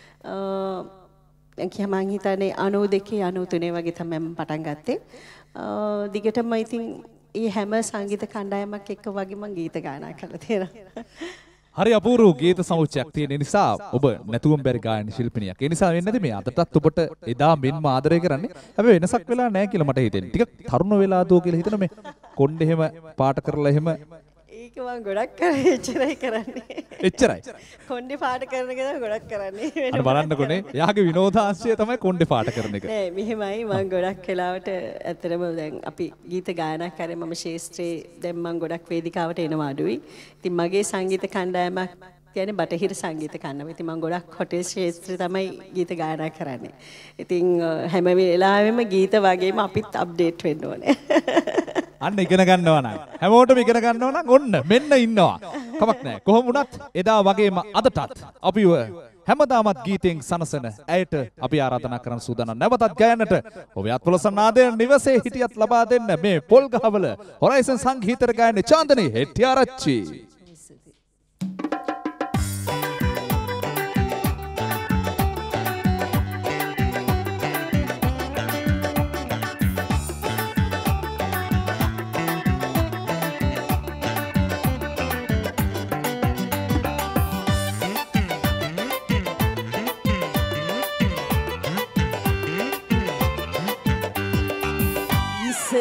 මම හිතන්නේ අනූදෙකේ අනූතුනේ වගේ තමයි මම පටන් ගත්තේ. දිගටම ඉතින් ඒ හැම සංගීත කණ්ඩායමක් එක්ක වගේ මම ගීත ගායනා කරලා තියෙනවා. හරි අපූර්ව ගීත සමුච්චයක් තියෙන නිසා ඔබ නැතුවම බැරි ගායන ශිල්පිනියක්. ඒ නිසා වෙන්නේ නැති මේ අදටත් ඔබට එදා මෙන්ම ආදරය කරන්නේ. හැබැයි වෙනසක් වෙලා නැහැ කියලා මට හිතෙන්නේ. ටිකක් තරුණ වෙලා දෝ කියලා හිතන මේ කොණ්ඩේ එහෙම පාට කරලා එහෙම ඒක මම ගොඩක් කරේ එච්චරයි කරන්නේ. එච්චරයි. කොණ්ඩේ පාට කරන එක තමයි ගොඩක් කරන්නේ. අර බලන්නකොනේ. යාගේ විනෝදාංශය තමයි කොණ්ඩේ පාට කරන එක. නෑ මෙහෙමයි මම ගොඩක් වෙලාවට ඇත්තටම දැන් අපි ගීත ගායනා කරේ මම ශාස්ත්‍රයේ දැන් මම ගොඩක් වේදිකාවට එනවා අඩුයි. ඉතින් මගේ සංගීත කණ්ඩායමක් කියන්නේ බටහිර සංගීත කණ්ඩායම. ඉතින් මම ගොඩක් හොටෙල් ශාස්ත්‍රයේ තමයි ගීත ගායනා කරන්නේ. ඉතින් හැම වෙලාවෙම ගීත වගේම අපිත් අප්ඩේට් වෙන්න ඕනේ. අන්න ඉගෙන ගන්නවා නම් හැමෝටම ඉගෙන ගන්නවා නම් ඔන්න මෙන්න ඉන්නවා. කමක් නැහැ. කොහොම වුණත් එදා වගේම අදටත් අපිව හැමදාමත් ගීතෙන් සනසන ඇයට අපි ආරාධනා කරන සූදානම් නැවතත් ගයන්නට ඔබ අත්පොලසන් ආදරේ නිවසේ හිටියත් ලබා දෙන්න මේ පොල්ගහවල හොරයිසන් සංගීතර ගායන චාන්දනී හෙට්ටිආරච්චි.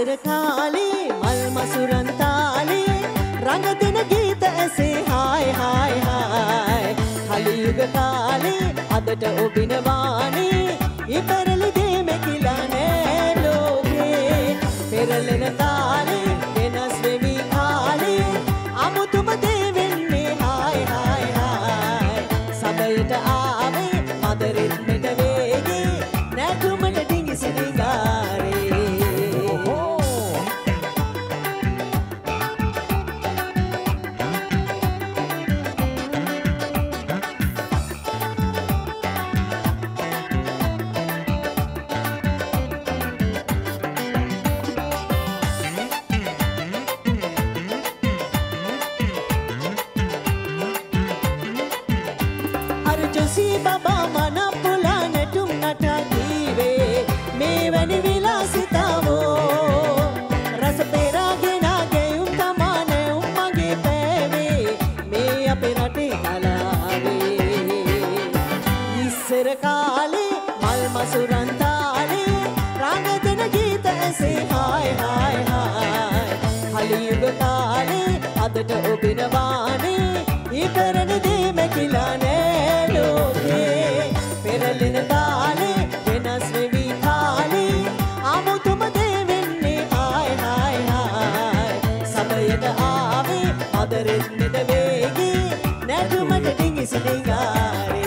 ඉස්සර කාලේ මල් මසුරන් තාලේ රඟ දෙන ගීත ඇසේ හාය හාය හාය කලියුග කාලේ අදට ඔබිනවානේ ඉපරලි දෙම කියලා නෑ ලෝකේ පෙරලෙන තාලේ වෙනස් වෙමි කාලේ අමුතුම දේ වෙන්නේ හාය හාය හාය සබයට ආවේ මද රිද්මෙට වේගේ නැටුමට ඩිංගිසි ඩිංගාරේ අදට ඔබිනවානේ ඉකරන දේ මැකිලා නෑ ලෝකේ පෙරලෙන තාලේ වෙනස් වෙවි කාලේ අමුතුම දේ වෙන්නේ ආය ආය ආය සමයට ආවේ අද රෙද්දට වේගේ නැටුමට ඩිංගිසි ඩිංගාරේ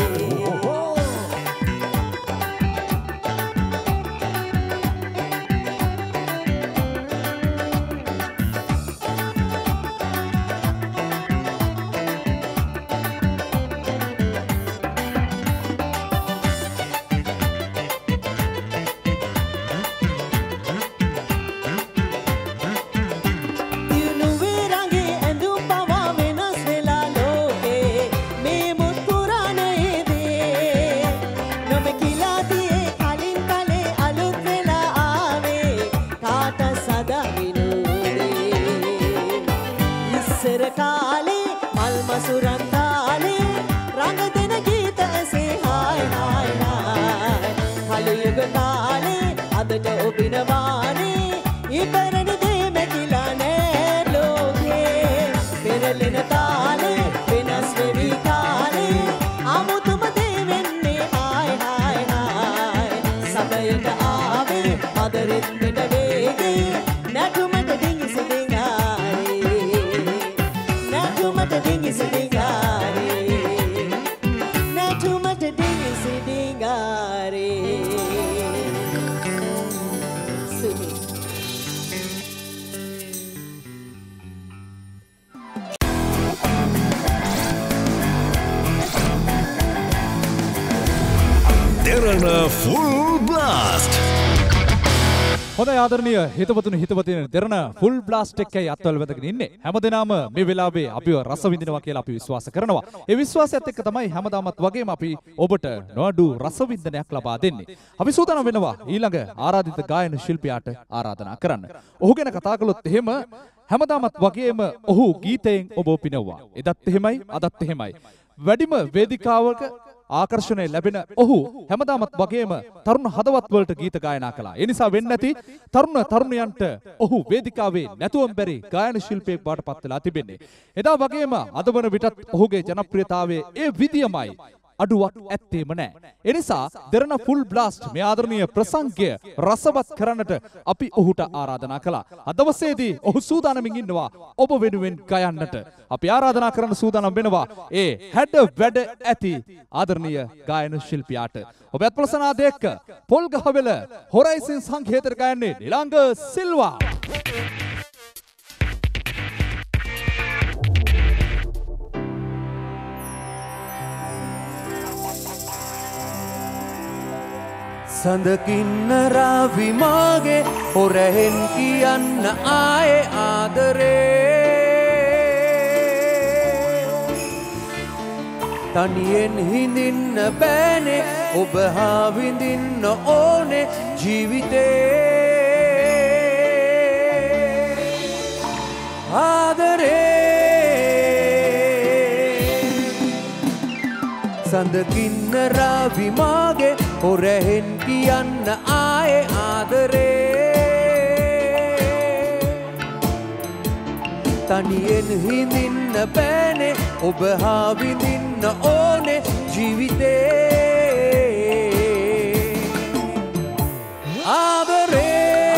Full Blast. හොඳයි ආදරණීය හිතවතුනි හිතවතින දෙරණ ෆුල් බ්ලාස්ට් එකයි අත්වල වැදගෙන ඉන්නේ. හැමදෙනාම මේ වෙලාවේ අපිව රස විඳිනවා කියලා අපි විශ්වාස කරනවා. ඒ විශ්වාසයත් එක්ක තමයි හැමදාමත් වගේම අපි ඔබට නොඅඩු රස වින්දනයක් ලබා දෙන්නේ. අපි සූදානම් වෙනවා ඊළඟ ආරාධිත ගායන ශිල්පියාට ආරාධනා කරන්න. ඔහු ගැන කතා කළොත් එහෙම හැමදාමත් වගේම ඔහු ගීතයෙන් ඔබ පිනවුවා. එදත් එහෙමයි අදත් එහෙමයි. වැඩිම වේදිකාවක ආකර්ෂණය ලැබෙන ඔහු හැමදාමත් වගේම තරුණ හදවත් වලට ගීත ගායනා කළා. ඒ නිසා වෙන්නේ නැති තරුණ තරුණියන්ට ඔහු වේදිකාවේ නැතුවම බැරි ගායන ශිල්පියෙක් බවට පත් වෙලා තිබෙන්නේ. එදා වගේම අද වන විටත් ඔහුගේ ජනප්‍රියතාවයේ ඒ විදියමයි. අඩුවක් ඇත්තේම නැහැ. ඒ නිසා දෙරණ ෆුල් බ්ලාස්ට් මේ ආදරණීය ප්‍රසංගය රසවත් කරන්නට අපි ඔහුට ආරාධනා කළා. අද දවසේදී ඔහු සූදානමින් ඉන්නවා ඔබ වෙනුවෙන් ගයන්නට. අපි ආරාධනා කරන්න සූදානම් වෙනවා ඒ හැඩ වැඩ ඇති ආදරණීය ගායන ශිල්පියාට. ඔබ අත්පලසනාද එක්ක පොල්ගහවෙල හොරයිසින් සංගීතයට ගයන්නේ නිලංග සිල්වා. සඳකින්න රාවි මාගේ හොරහෙන් කියන්න ආයේ ආදරේ තනියෙන් හිඳින්න බෑනේ ඔබ හා විඳින්න ඕනේ ජීවිතේ ආදරේ සඳකින්න රාවි මාගේ හොරහෙන් කියන්න ආයේ ආදරේ තනියෙන් හිඳින්න බෑනේ ඔබ හා විඳින්න ඕනේ ජීවිතේ ආදරේ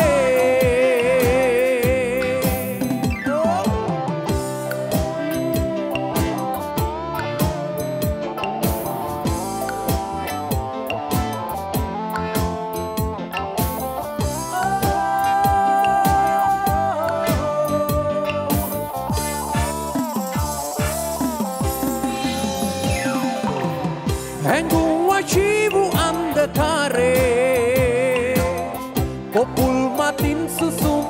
හැඟුම් වශීවු අන්ධකාරේ කොපුල් මතින් සුසුම්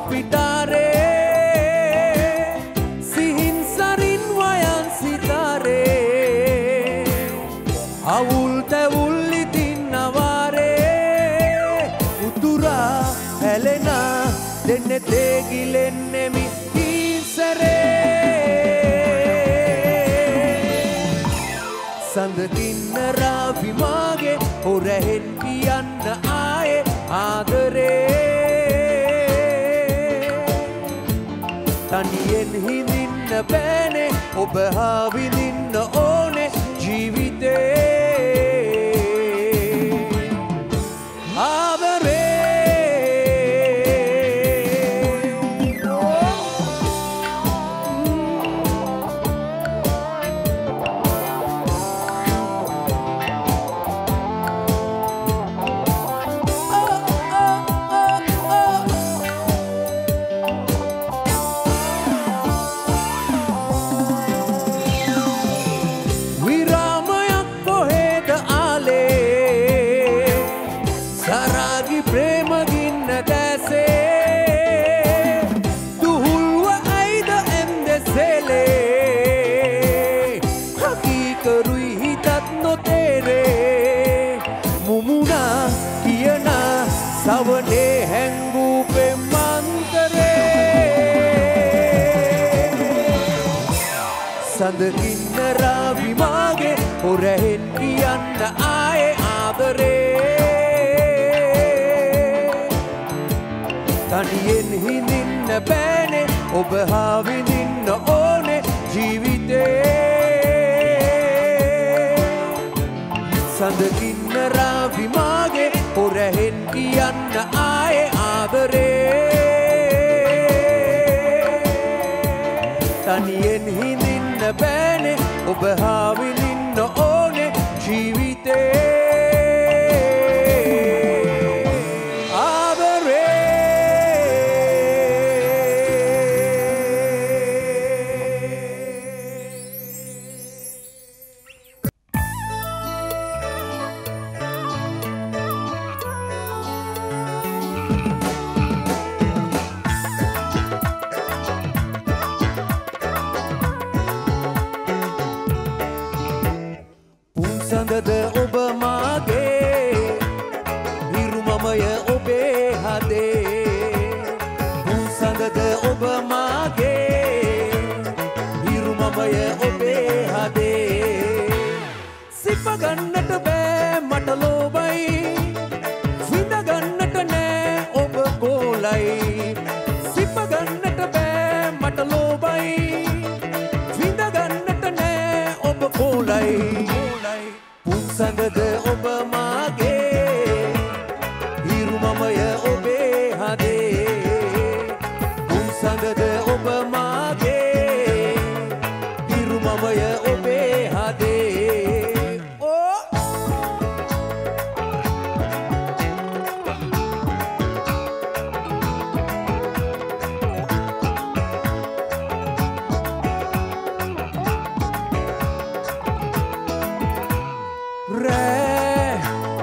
පිටාරේ සිහින් සරින් වයන් සිතාරේ අවුල් තැවුල් ඉතින් නවාරේ උතුරා හැලෙන දෙන්න තේගිලෙන්නෙමි සඳකින්න රාවි මාගේ හොරහෙන් කියන්න ආයේ ආදරේ තනියෙන් හිඳින්න බෑනේ ඔබ හා විඳින්න ඕනේ ජීවිතේ ආදරේ සවනේ හැංගූ පෙම්මන්තරේ සඳකින්න රාවි මාගේ හොරහෙන් කියන්න ආයේ ආදරේ තනියෙන් හිඳින්න බෑනේ ඔබ හා විඳින්න ඕනේ ජීවිතේ සඳකින්න රාවි මාගේ හොරහෙන් කියන්න ආයේ ආදරේ තනියෙන් හිඳින්න බෑනේ ඔබ හා විඳින්න ඕනේ ජීවිතේ සඳද ඔබ මාගේ හිරුමමය ඔබේ හදේ සඳද ඔබ මාගේ හිරුමමය ඔබේ හදේ සිප ගන්නට බෑ මට ලෝබයි විඳ ගන්නට නෑ ඔබ ගෝලයි සිප ගන්නට බෑ මට ලෝබයි විඳ ගන්නට නෑ ඔබ ගෝලයි සඳද ඔබ මාගේ හිරුමමය ඔබේ හදේ සඳද ඔබ මාගේ හිරුමමය ඔබේ හදේ රෑ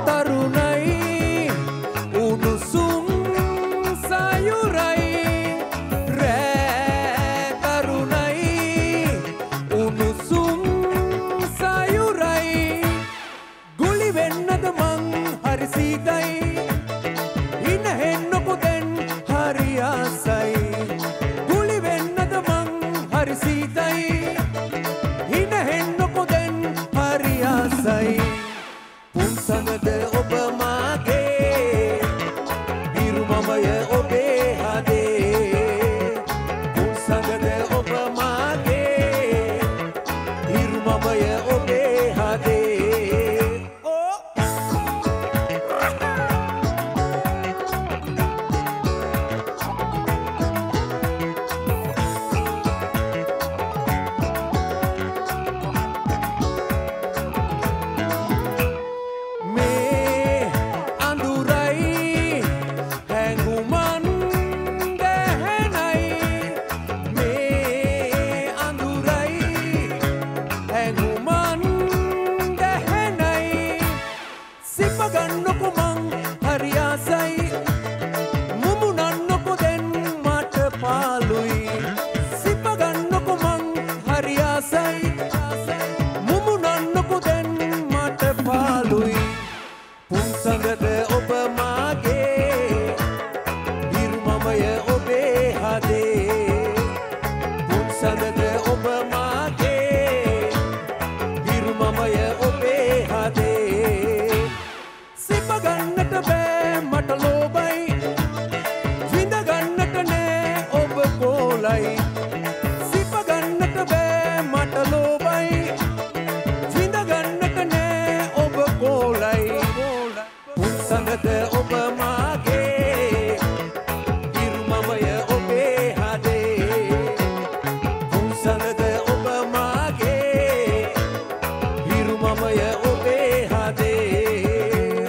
පුන්සඳද ඔබ මාගේ හිරු මමය ඔබේ හදේ සිප ගන්නට බෑ මට ලෝබයි විඳ ගන්නට නෑ ඔබ කෝලයි සිප ගන්නට බෑ මට ලෝබයි විඳ ගන්නට නෑ ඔබ කෝලයි පුන්සඳද ඔබ මාගේ හිරු මමය ඔබේ හදේ පුන්සඳද ඔබ මාගේ හිරු මමය ඔබේ හදේ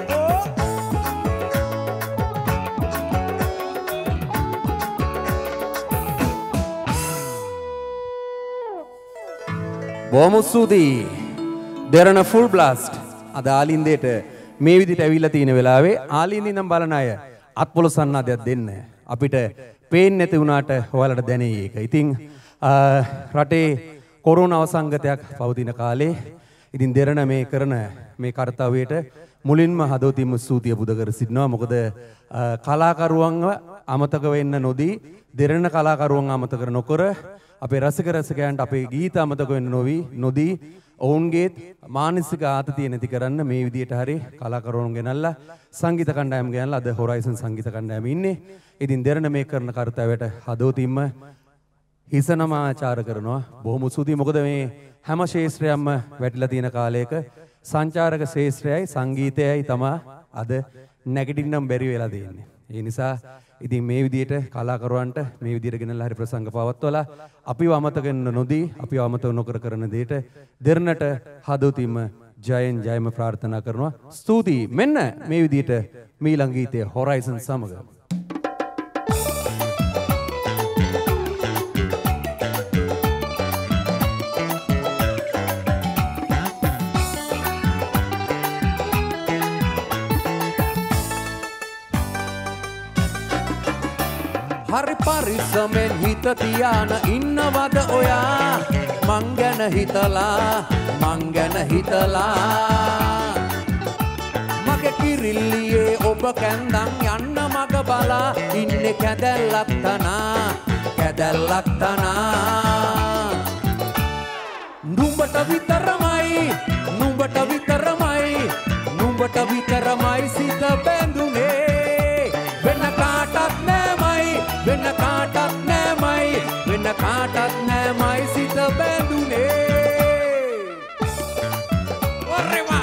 බොහොම ස්තුතියි දෙරණ ෆුල් බ්ලාස්ට් අද ආලින්දේට මේ විදිහට ඇවිල්ලා තියෙන වෙලාවේ ආලින්දේ නම් බලන අය අත්පොළ සන්නාදයක් දෙන්න අපිට පේන්නේ නැති වුණාට ඔයාලට දැනෙයි ඒක. ඉතින් රටේ කොරෝනා අවසංගතයක් පවතින කාලේ ඉතින් දෙරණ මේ කරන මේ කාර්යයට මුලින්ම හදවතින්ම ස්තුතිය පුද කර සිටිනවා. මොකද කලාකරුවන්ව අමතක වෙන්න නොදී දෙරණ කලාකරුවන් අමතක නොකර අපේ රසික රසිකයන්ට අපේ ගීත අමතක වෙන්න නොවි නොදී ඔවුන්ගේ මානසික ආතතිය නැති කරන්න මේ විදියට හරි කලාකරුවන් ගෙනල්ලා සංගීත කණ්ඩායම් ගෙනල්ලා අද හොරයිසන් සංගීත කණ්ඩායම ඉන්නේ. ඉතින් දෙරණ මේ කරන කාර්යයට හදවතින්ම හිස නමාචාර කරනවා. බොහොම ස්තුතියි. මොකද මේ හැම ශාස්ත්‍රයක්ම වැටිලා තියෙන කාලයක සංචාරක ශාස්ත්‍රයයි සංගීතයයි තමයි අද නැගිටින්නම් බැරි වෙලා තියෙන්නේ. ඒ නිසා ඉතින් මේ විදියට කලාකරුවන්ට මේ විදියට ගෙනල්ලා හරි ප්‍රසංග පවත්වලා අපිව අමතක වෙන්න නොදී අපිව අමතක නොකර කරන දෙයට දෙරණට හදවතින්ම ජයෙන් ජයම ප්‍රාර්ථනා කරනවා. ස්තුතියි. මෙන්න මේ විදියට මීළඟ ගීතය හොරයිසන් සමග හරි පරිස්සමෙන් හිත තියාන ඉන්නවද ඔයා මං ගැන හිතලා මං ගැන හිතලා මගේ කිරිල්ලියේ ඔබ කැන්දන් යන්න මග බලා ඉන්නේ කැදැල්ලක් තනා කැදැල්ලක් තනා නුඹට විතරමයි නුඹට විතරමයි නුඹට විතරමයි සිත බැඳුනේ වෙන කාටත් නෑමයි වෙන කාටත් නෑමයි වෙන කාටත් නෑමයි සිත බැඳුනේ ඔරෙවා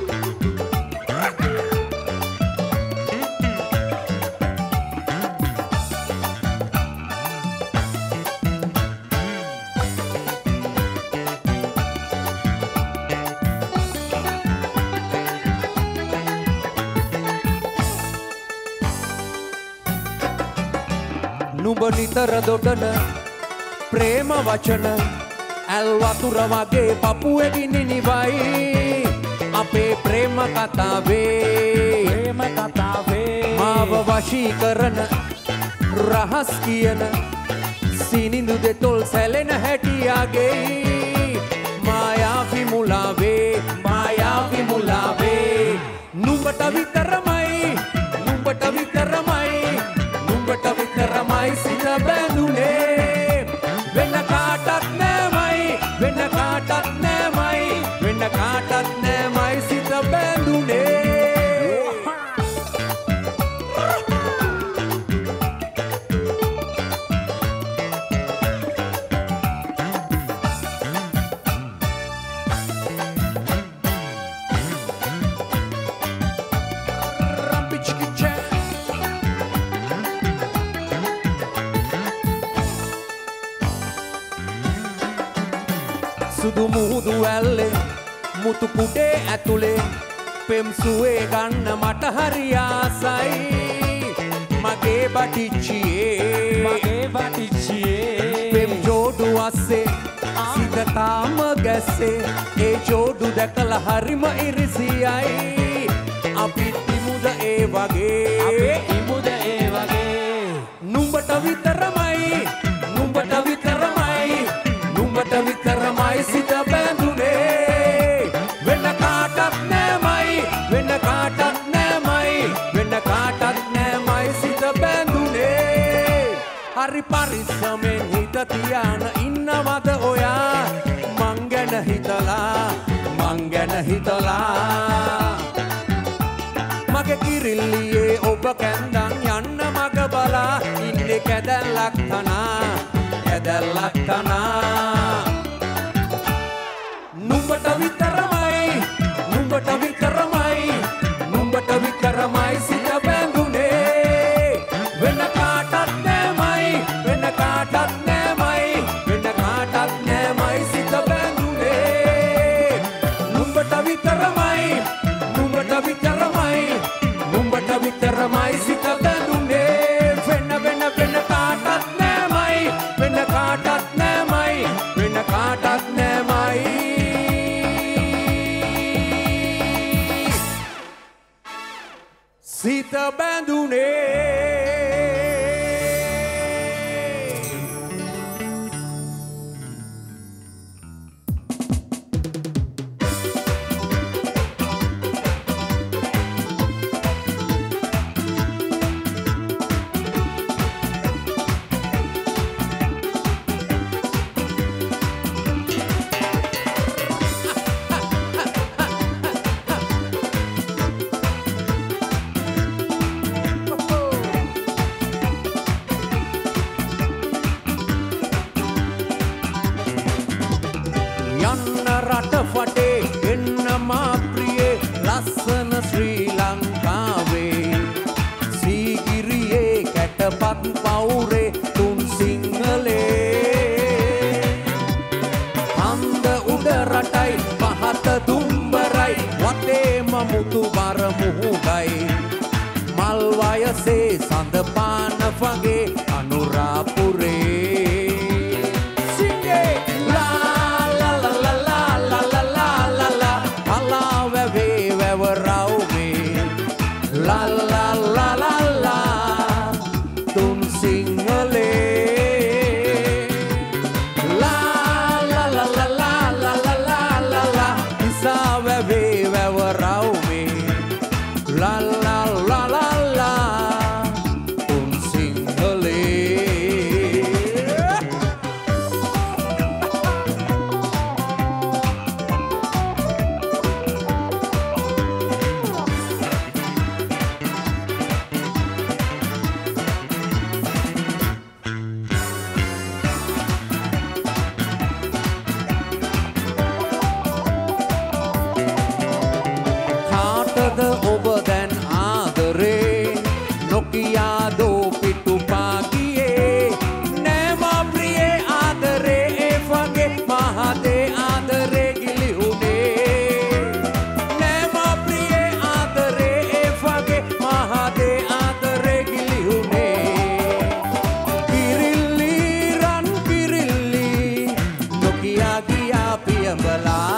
නුඹ නිතර දොඩන ප්‍රේම වචන ඇල් වතුර වගේ පපුවේ ගිනිනිවයි අපේ ප්‍රේම කතාවේ ප්‍රේම කතාවේ මාව වශී කරන රහස් කියන සිනිඳු දෙතොල් සැලෙන හැටියාගේ මායාවි මුලාවේ මායාවි මුලාවේ නුඹට විතරමයි නුඹට විතරමයි නුඹට විතරමයි සිත බැඳුනේ වෙන කාටත් නෑමයි වෙන කාටත් නෑමයි වෙන කාටත් නෑමයි සිත බැඳුනේ සුදු මුහුදු ඇල්ලේ මුතු කුඩේ ඇතුලේ පෙම් සුවේ ගන්න මට හරි ආසයි මගේ බටිච්චියේ මගේ බටිච්චියේ පෙම් ජෝඩු අස්සේ සිත තාම ගැස්සේ ඒ ජෝඩු දැකලා හරිම ඉරිසියයි අපි ඉමුද ඒ වගේ අපි ඉමුද ඒ වගේ නුඹට විතරමයි නුඹට විතරමයි නුඹට විතරමයි සිත බැඳුනේ වෙන කාටත් නෑමයි වෙන කාටත් නෑමයි වෙන කාටත් නෑමයි සිත බැඳුනේ හරි පරිස්සමෙන් හිත තියාන ඉන්නවද ඔයා මං ගැන හිතලා මං ගැන හිතලා මගේ කිරිල්ලියේ ඔබ කැන්දන් යන්න මග බලා ඉන්නේ කැදැල්ලක් තනා කැදැල්ලක් තනා නුඹට විතරමයි නුඹට විතරමයි නුඹට විතරමයි සිත බැඳුනේ වෙන කාටත් නෑමයි වෙන කාටත් නෑමයි වෙන කාටත් නෑමයි සිත බැඳුනේ නුඹට විතරමයි නුඹට විතරමයි නුඹට විතරමයි සිත බැඳුනේ වෙන වෙන වෙන කාටත් නෑමයි වෙන කාටත් නෑමයි වෙන කාටත් නෑමයි සිත බැඳුනේ ලස්සන ශ්‍රී ලංකාවේ සීගිරියේ කැටපත් පවුරේ තුන් සිංහලේ හන්ද උඩ රටයි පහත දුම්බරයි වටේම මුතු බර මුහුදයි මල් වයසේ සඳ පාන වගේ අනුරාපුරේ La la la la la Tun Singhale La la la la la la la la la la Isa veve veve raume La la la la la Tun Singhale ඔබ දැන් ආදරේ නොකියාදෝ පිටු පාගියේ නෑමා ප්‍රියේ ආදරේ ඒ වගේ මහදේ ආදරේ ගිලිහුනේ නෑමා ප්‍රියේ ආදරේ ඒ වගේ මහදේ ආදරේ ගිලිහුනේ කිරිල්ලි රන් කිරිල්ලි නොකියා ගියා පියඹලා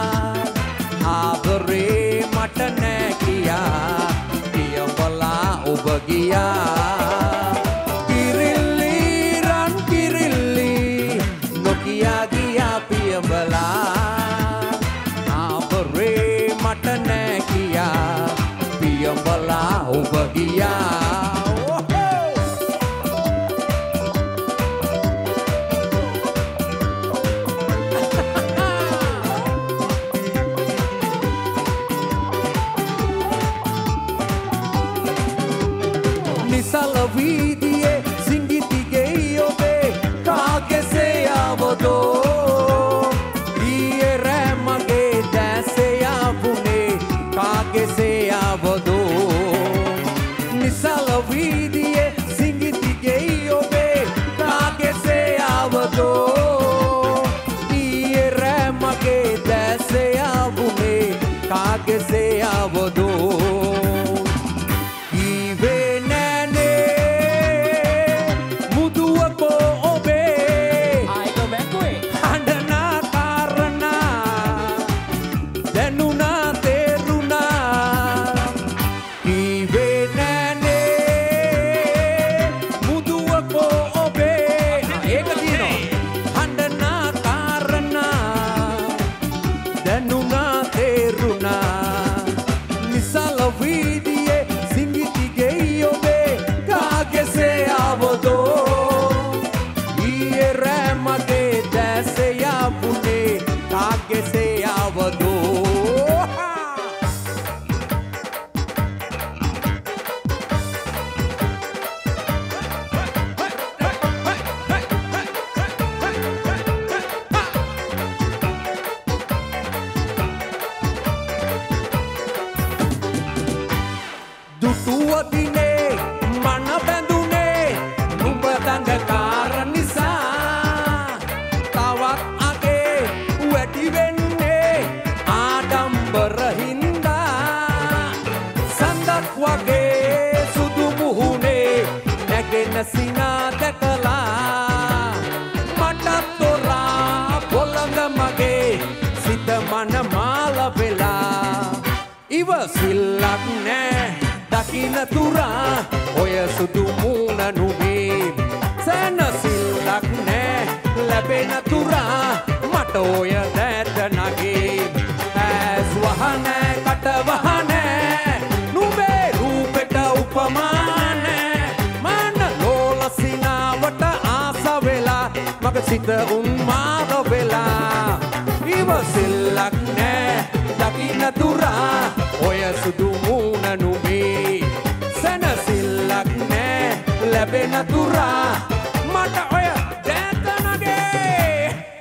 ආදරේ මට නෑ කියා පියඹලා ඔබ ගියා කිරිල්ලි රන් කිරිල්ලි නොකියා ගියා පියඹලා ආදරේ මට නෑ කියා පියඹලා ඔබ ගියා निसल वीदिये सिंगिति गई ओबे कागे से आवदो ये रैमगे जैसे आवुने कागे से आवदो निसल वीदिये सिंगिति गई ओबे कागे से आवदो ये रैमगे जैसे आवुने कागे से आवदो ඉවසිල්ලක් නෑ දකින්න තුරා ඔය සුදු මූණ නුඹේ සැනසිල්ලක් නෑ ලැබෙන තුරා මට ඔය දැත නගේ ඇස් වහනෑ කට වහනෑ නුඹේ රූපෙට උපමානෑ මන ලෝල සිනාවට ආස වෙලා මගේ සිත උන්මාද වෙලා ඉවසිල්ලක් නෑ දකින්න තුරා ඔය සුදු මූණ නුඹේ සැනසිල්ලක් නෑ ලැබෙන තුරා මට ඔය දැත නගේ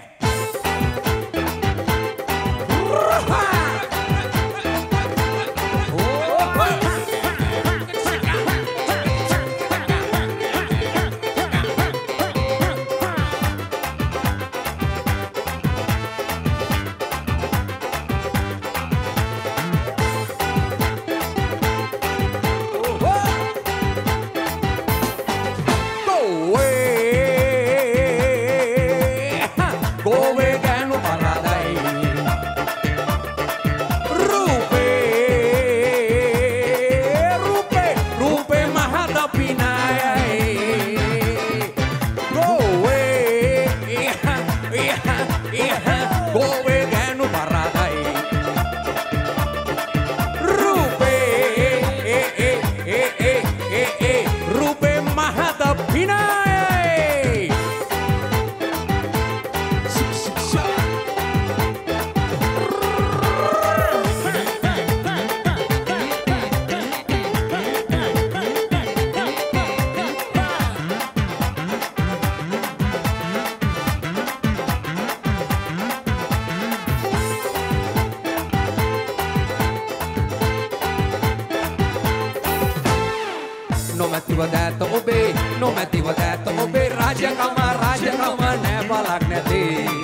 නොමැතිව දැත ඔබේ නොමැතිව දැත ඔබේ රාජකම රාජකම නෑ බලක් නැති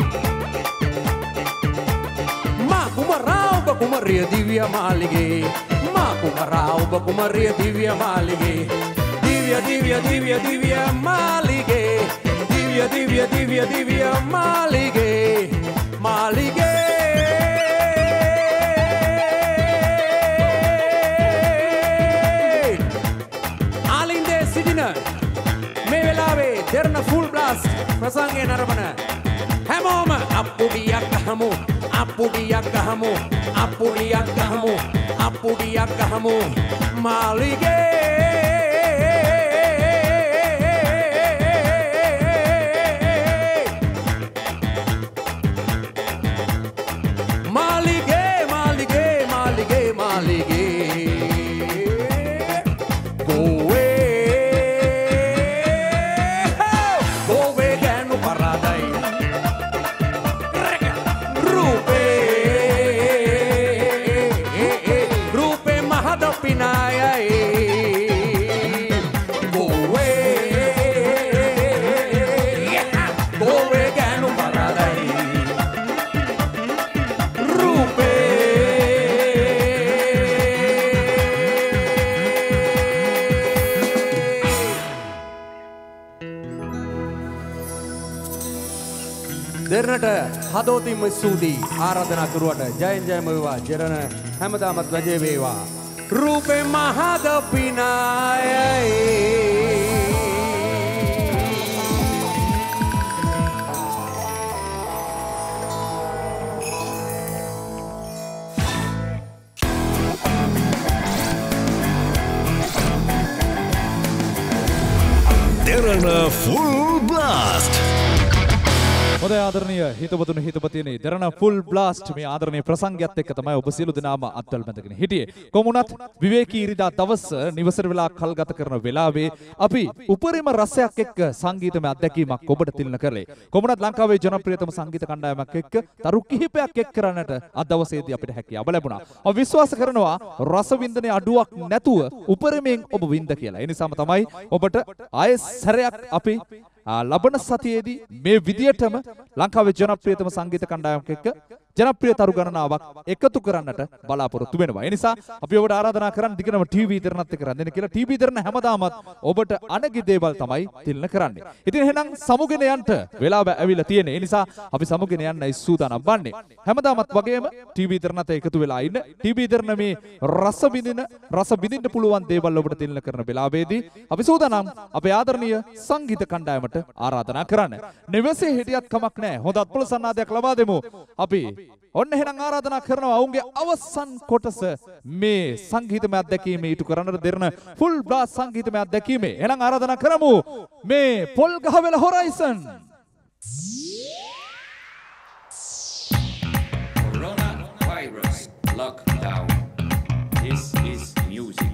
මා කුමරා ඔබ කුමරිය දිව්‍ය මාලිගේ මා කුමරා ඔබ කුමරිය දිව්‍ය මාලිගේ දිව්‍ය දිව්‍ය දිව්‍ය දිව්‍ය මාලිගේ දිව්‍ය දිව්‍ය දිව්‍ය දිව්‍ය මාලිගේ මාලිගේ මේ වෙලාවේ දෙරණ ෆුල් බ්ලාස්ට් ප්‍රසංගය නරඹන හැමෝම අප්පුඩියක් ගහමු අප්පුඩියක් ගහමු අප්පුඩියක් ගහමු අප්පුඩියක් ගහමු මාලිගේ මාලිගේ මාලිගේ මාලිගේ මාලිගේ දෙරණට හදෝතින්ම ස්තුතියි ආරාධනා කරුවට ජයෙන් ජයම වේවා ජරණ හැමදාමත් රජේ වේවා රූපේ මහද පිනායයි දෙරණ ෆුල් බ්ලාස්ට් හොඳයි ආදරණීය හිතවතුනි හිතපතියනි දරණ ෆුල් බ්ලාස්ට් මේ ආදරණීය ප්‍රසංගයත් එක්ක තමයි ඔබ සියලු දෙනාම අත්වල බැඳගෙන හිටියේ. කොමුණත් විවේකී ඉරිදා දවස නිවසර වෙලා කල්ගත කරන වෙලාවේ අපි උපරිම රසයක් එක්ක සංගීතමය අත්දැකීමක් ඔබට තිලන කරේ. කොමුණත් ලංකාවේ ජනප්‍රියතම සංගීත කණ්ඩායමක් එක්ක තරු කිහිපයක් එක් කරන්නට අද දවසේදී අපිට හැකියාව ලැබුණා. ඔබ විශ්වාස කරනවා රසවින්දනයේ අඩුවක් නැතුව උපරිමයෙන් ඔබ වින්ද කියලා. ඒ නිසාම තමයි ඔබට ආයෙ සැරයක් අපි ලබන සතියේදී මේ විදියටම ලංකාවේ ජනප්‍රියතම සංගීත කණ්ඩායමක් එක්ක ජනප්‍රිය තරු ගණනාවක් එකතු කරන්නට බලාපොරොත්තු වෙනවා. ඒ නිසා අපි ඔබට ආරාධනා කරන්න දිගටම ටීවී ඉදරණත් එක්ක රැඳෙන්න කියලා. ටීවී ඉදරණ හැමදාමත් ඔබට අනගි දේවල් තමයි තිල්න කරන්නේ. ඉතින් එහෙනම් සමුගෙන යන්න වෙලාව ඇවිල්ලා තියෙන. ඒ නිසා අපි සමුගෙන යන්නයි සූදානම් වන්නේ. හැමදාමත් වගේම ටීවී ඉදරණත් එකතු වෙලා ඉන්න. ටීවී ඉදරණ මේ රස විඳින රස විඳින්න පුළුවන් දේවල් ඔබට තිල්න කරන වෙලාවේදී අපි සූදානම් අපේ ආදරණීය සංගීත කණ්ඩායමට ආරාධනා කරන්න. නිවසේ හිටියත් කමක් නැහැ. හොඳ අත්පොළ සන්නාදයක් ලබා දෙමු. අපි ඔන්න එහෙනම් ආරාධනා කරනවා ඔවුන්ගේ අවසන් කොටස මේ සංගීතමය අත්දැකීම ඊට කරන්නට දෙරන ෆුල් බ්ලාස්ට් සංගීතමය අත්දැකීමේ. එහෙනම් ආරාධනා කරමු මේ Polgahawela Horizon. Coronavirus lockdown. This is music.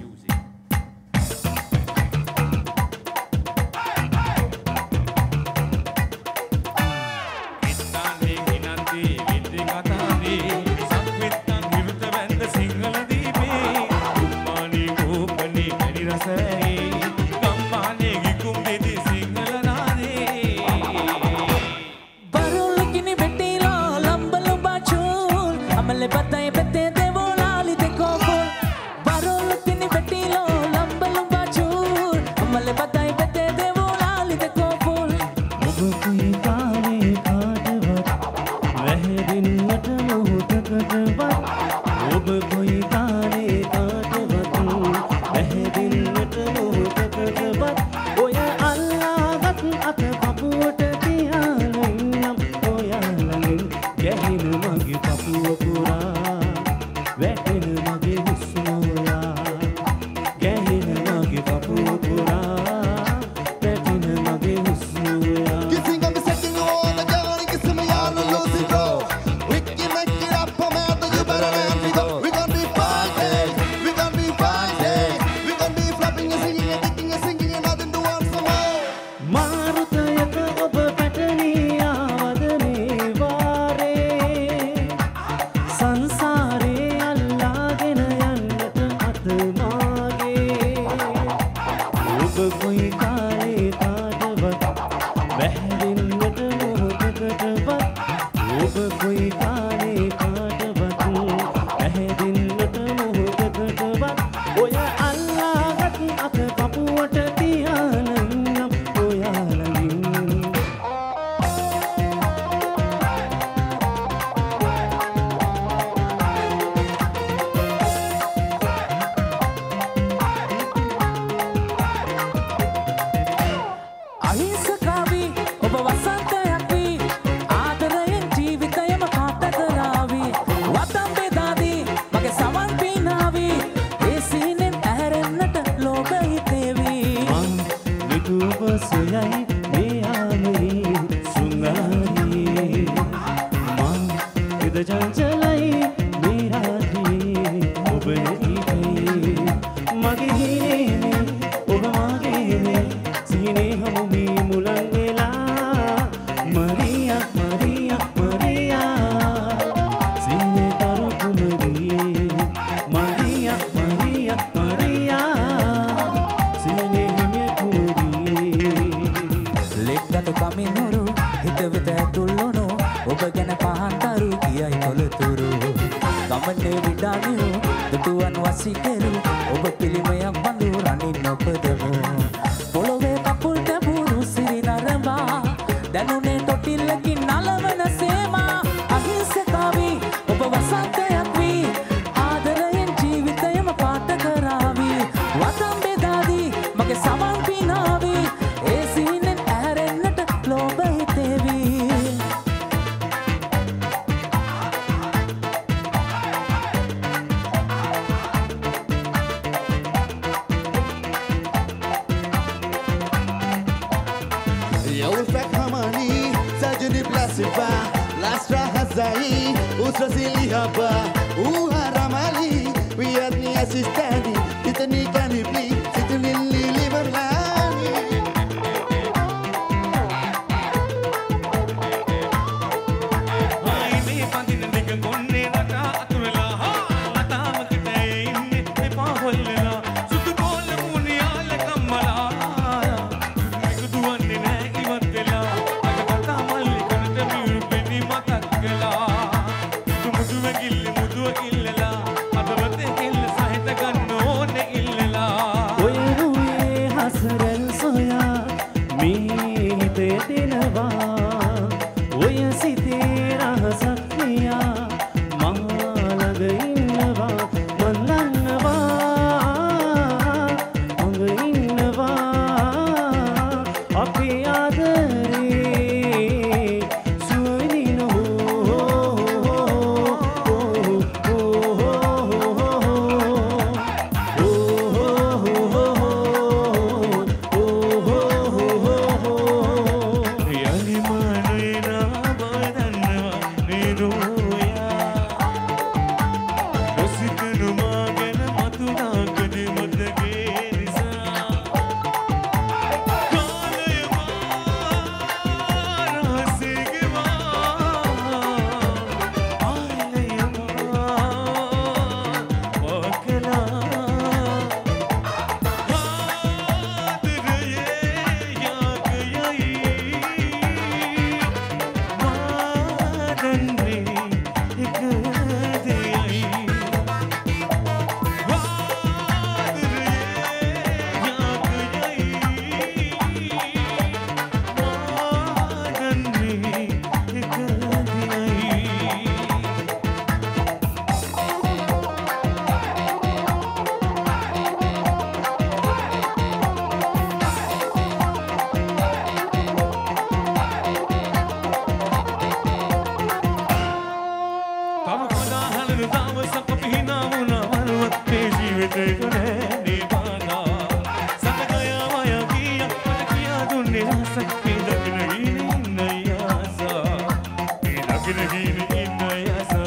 देखने दीवाना संग गया माया किया पर किया तूने सकती लगने नहीं आसा लगने नहीं आसा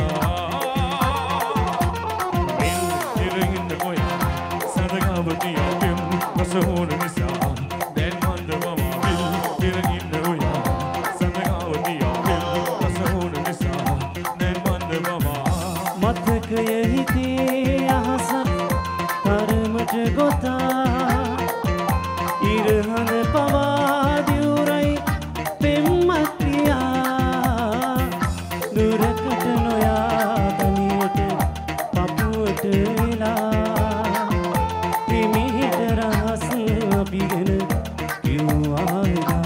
मिल तेरे इन कोई सदका बतिया बिम बस होने निसा then wonder mama मिल तेरे इन कोई सदका बतिया बिम बस होने निसा then wonder mama මතක හිතේ අහසක් තරමට ගොතා ඉරහඳ පවා දියුරයි පෙම්මක් ක්‍රියා දුරකට නොයා තනියට පපුවට වෙලා පිමිහිට රහස් අපිගෙන කිව්වා එදා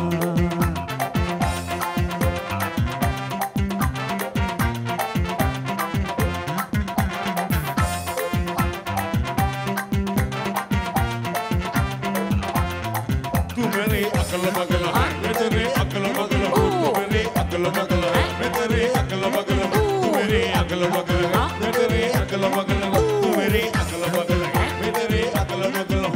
अकल मगल मैं तेरे अकल मगल तू मेरे अकल मगल मैं तेरे अकल मगल तू मेरे अकल मगल मैं तेरे अकल मगल तू मेरे अकल मगल मैं तेरे अकल मगल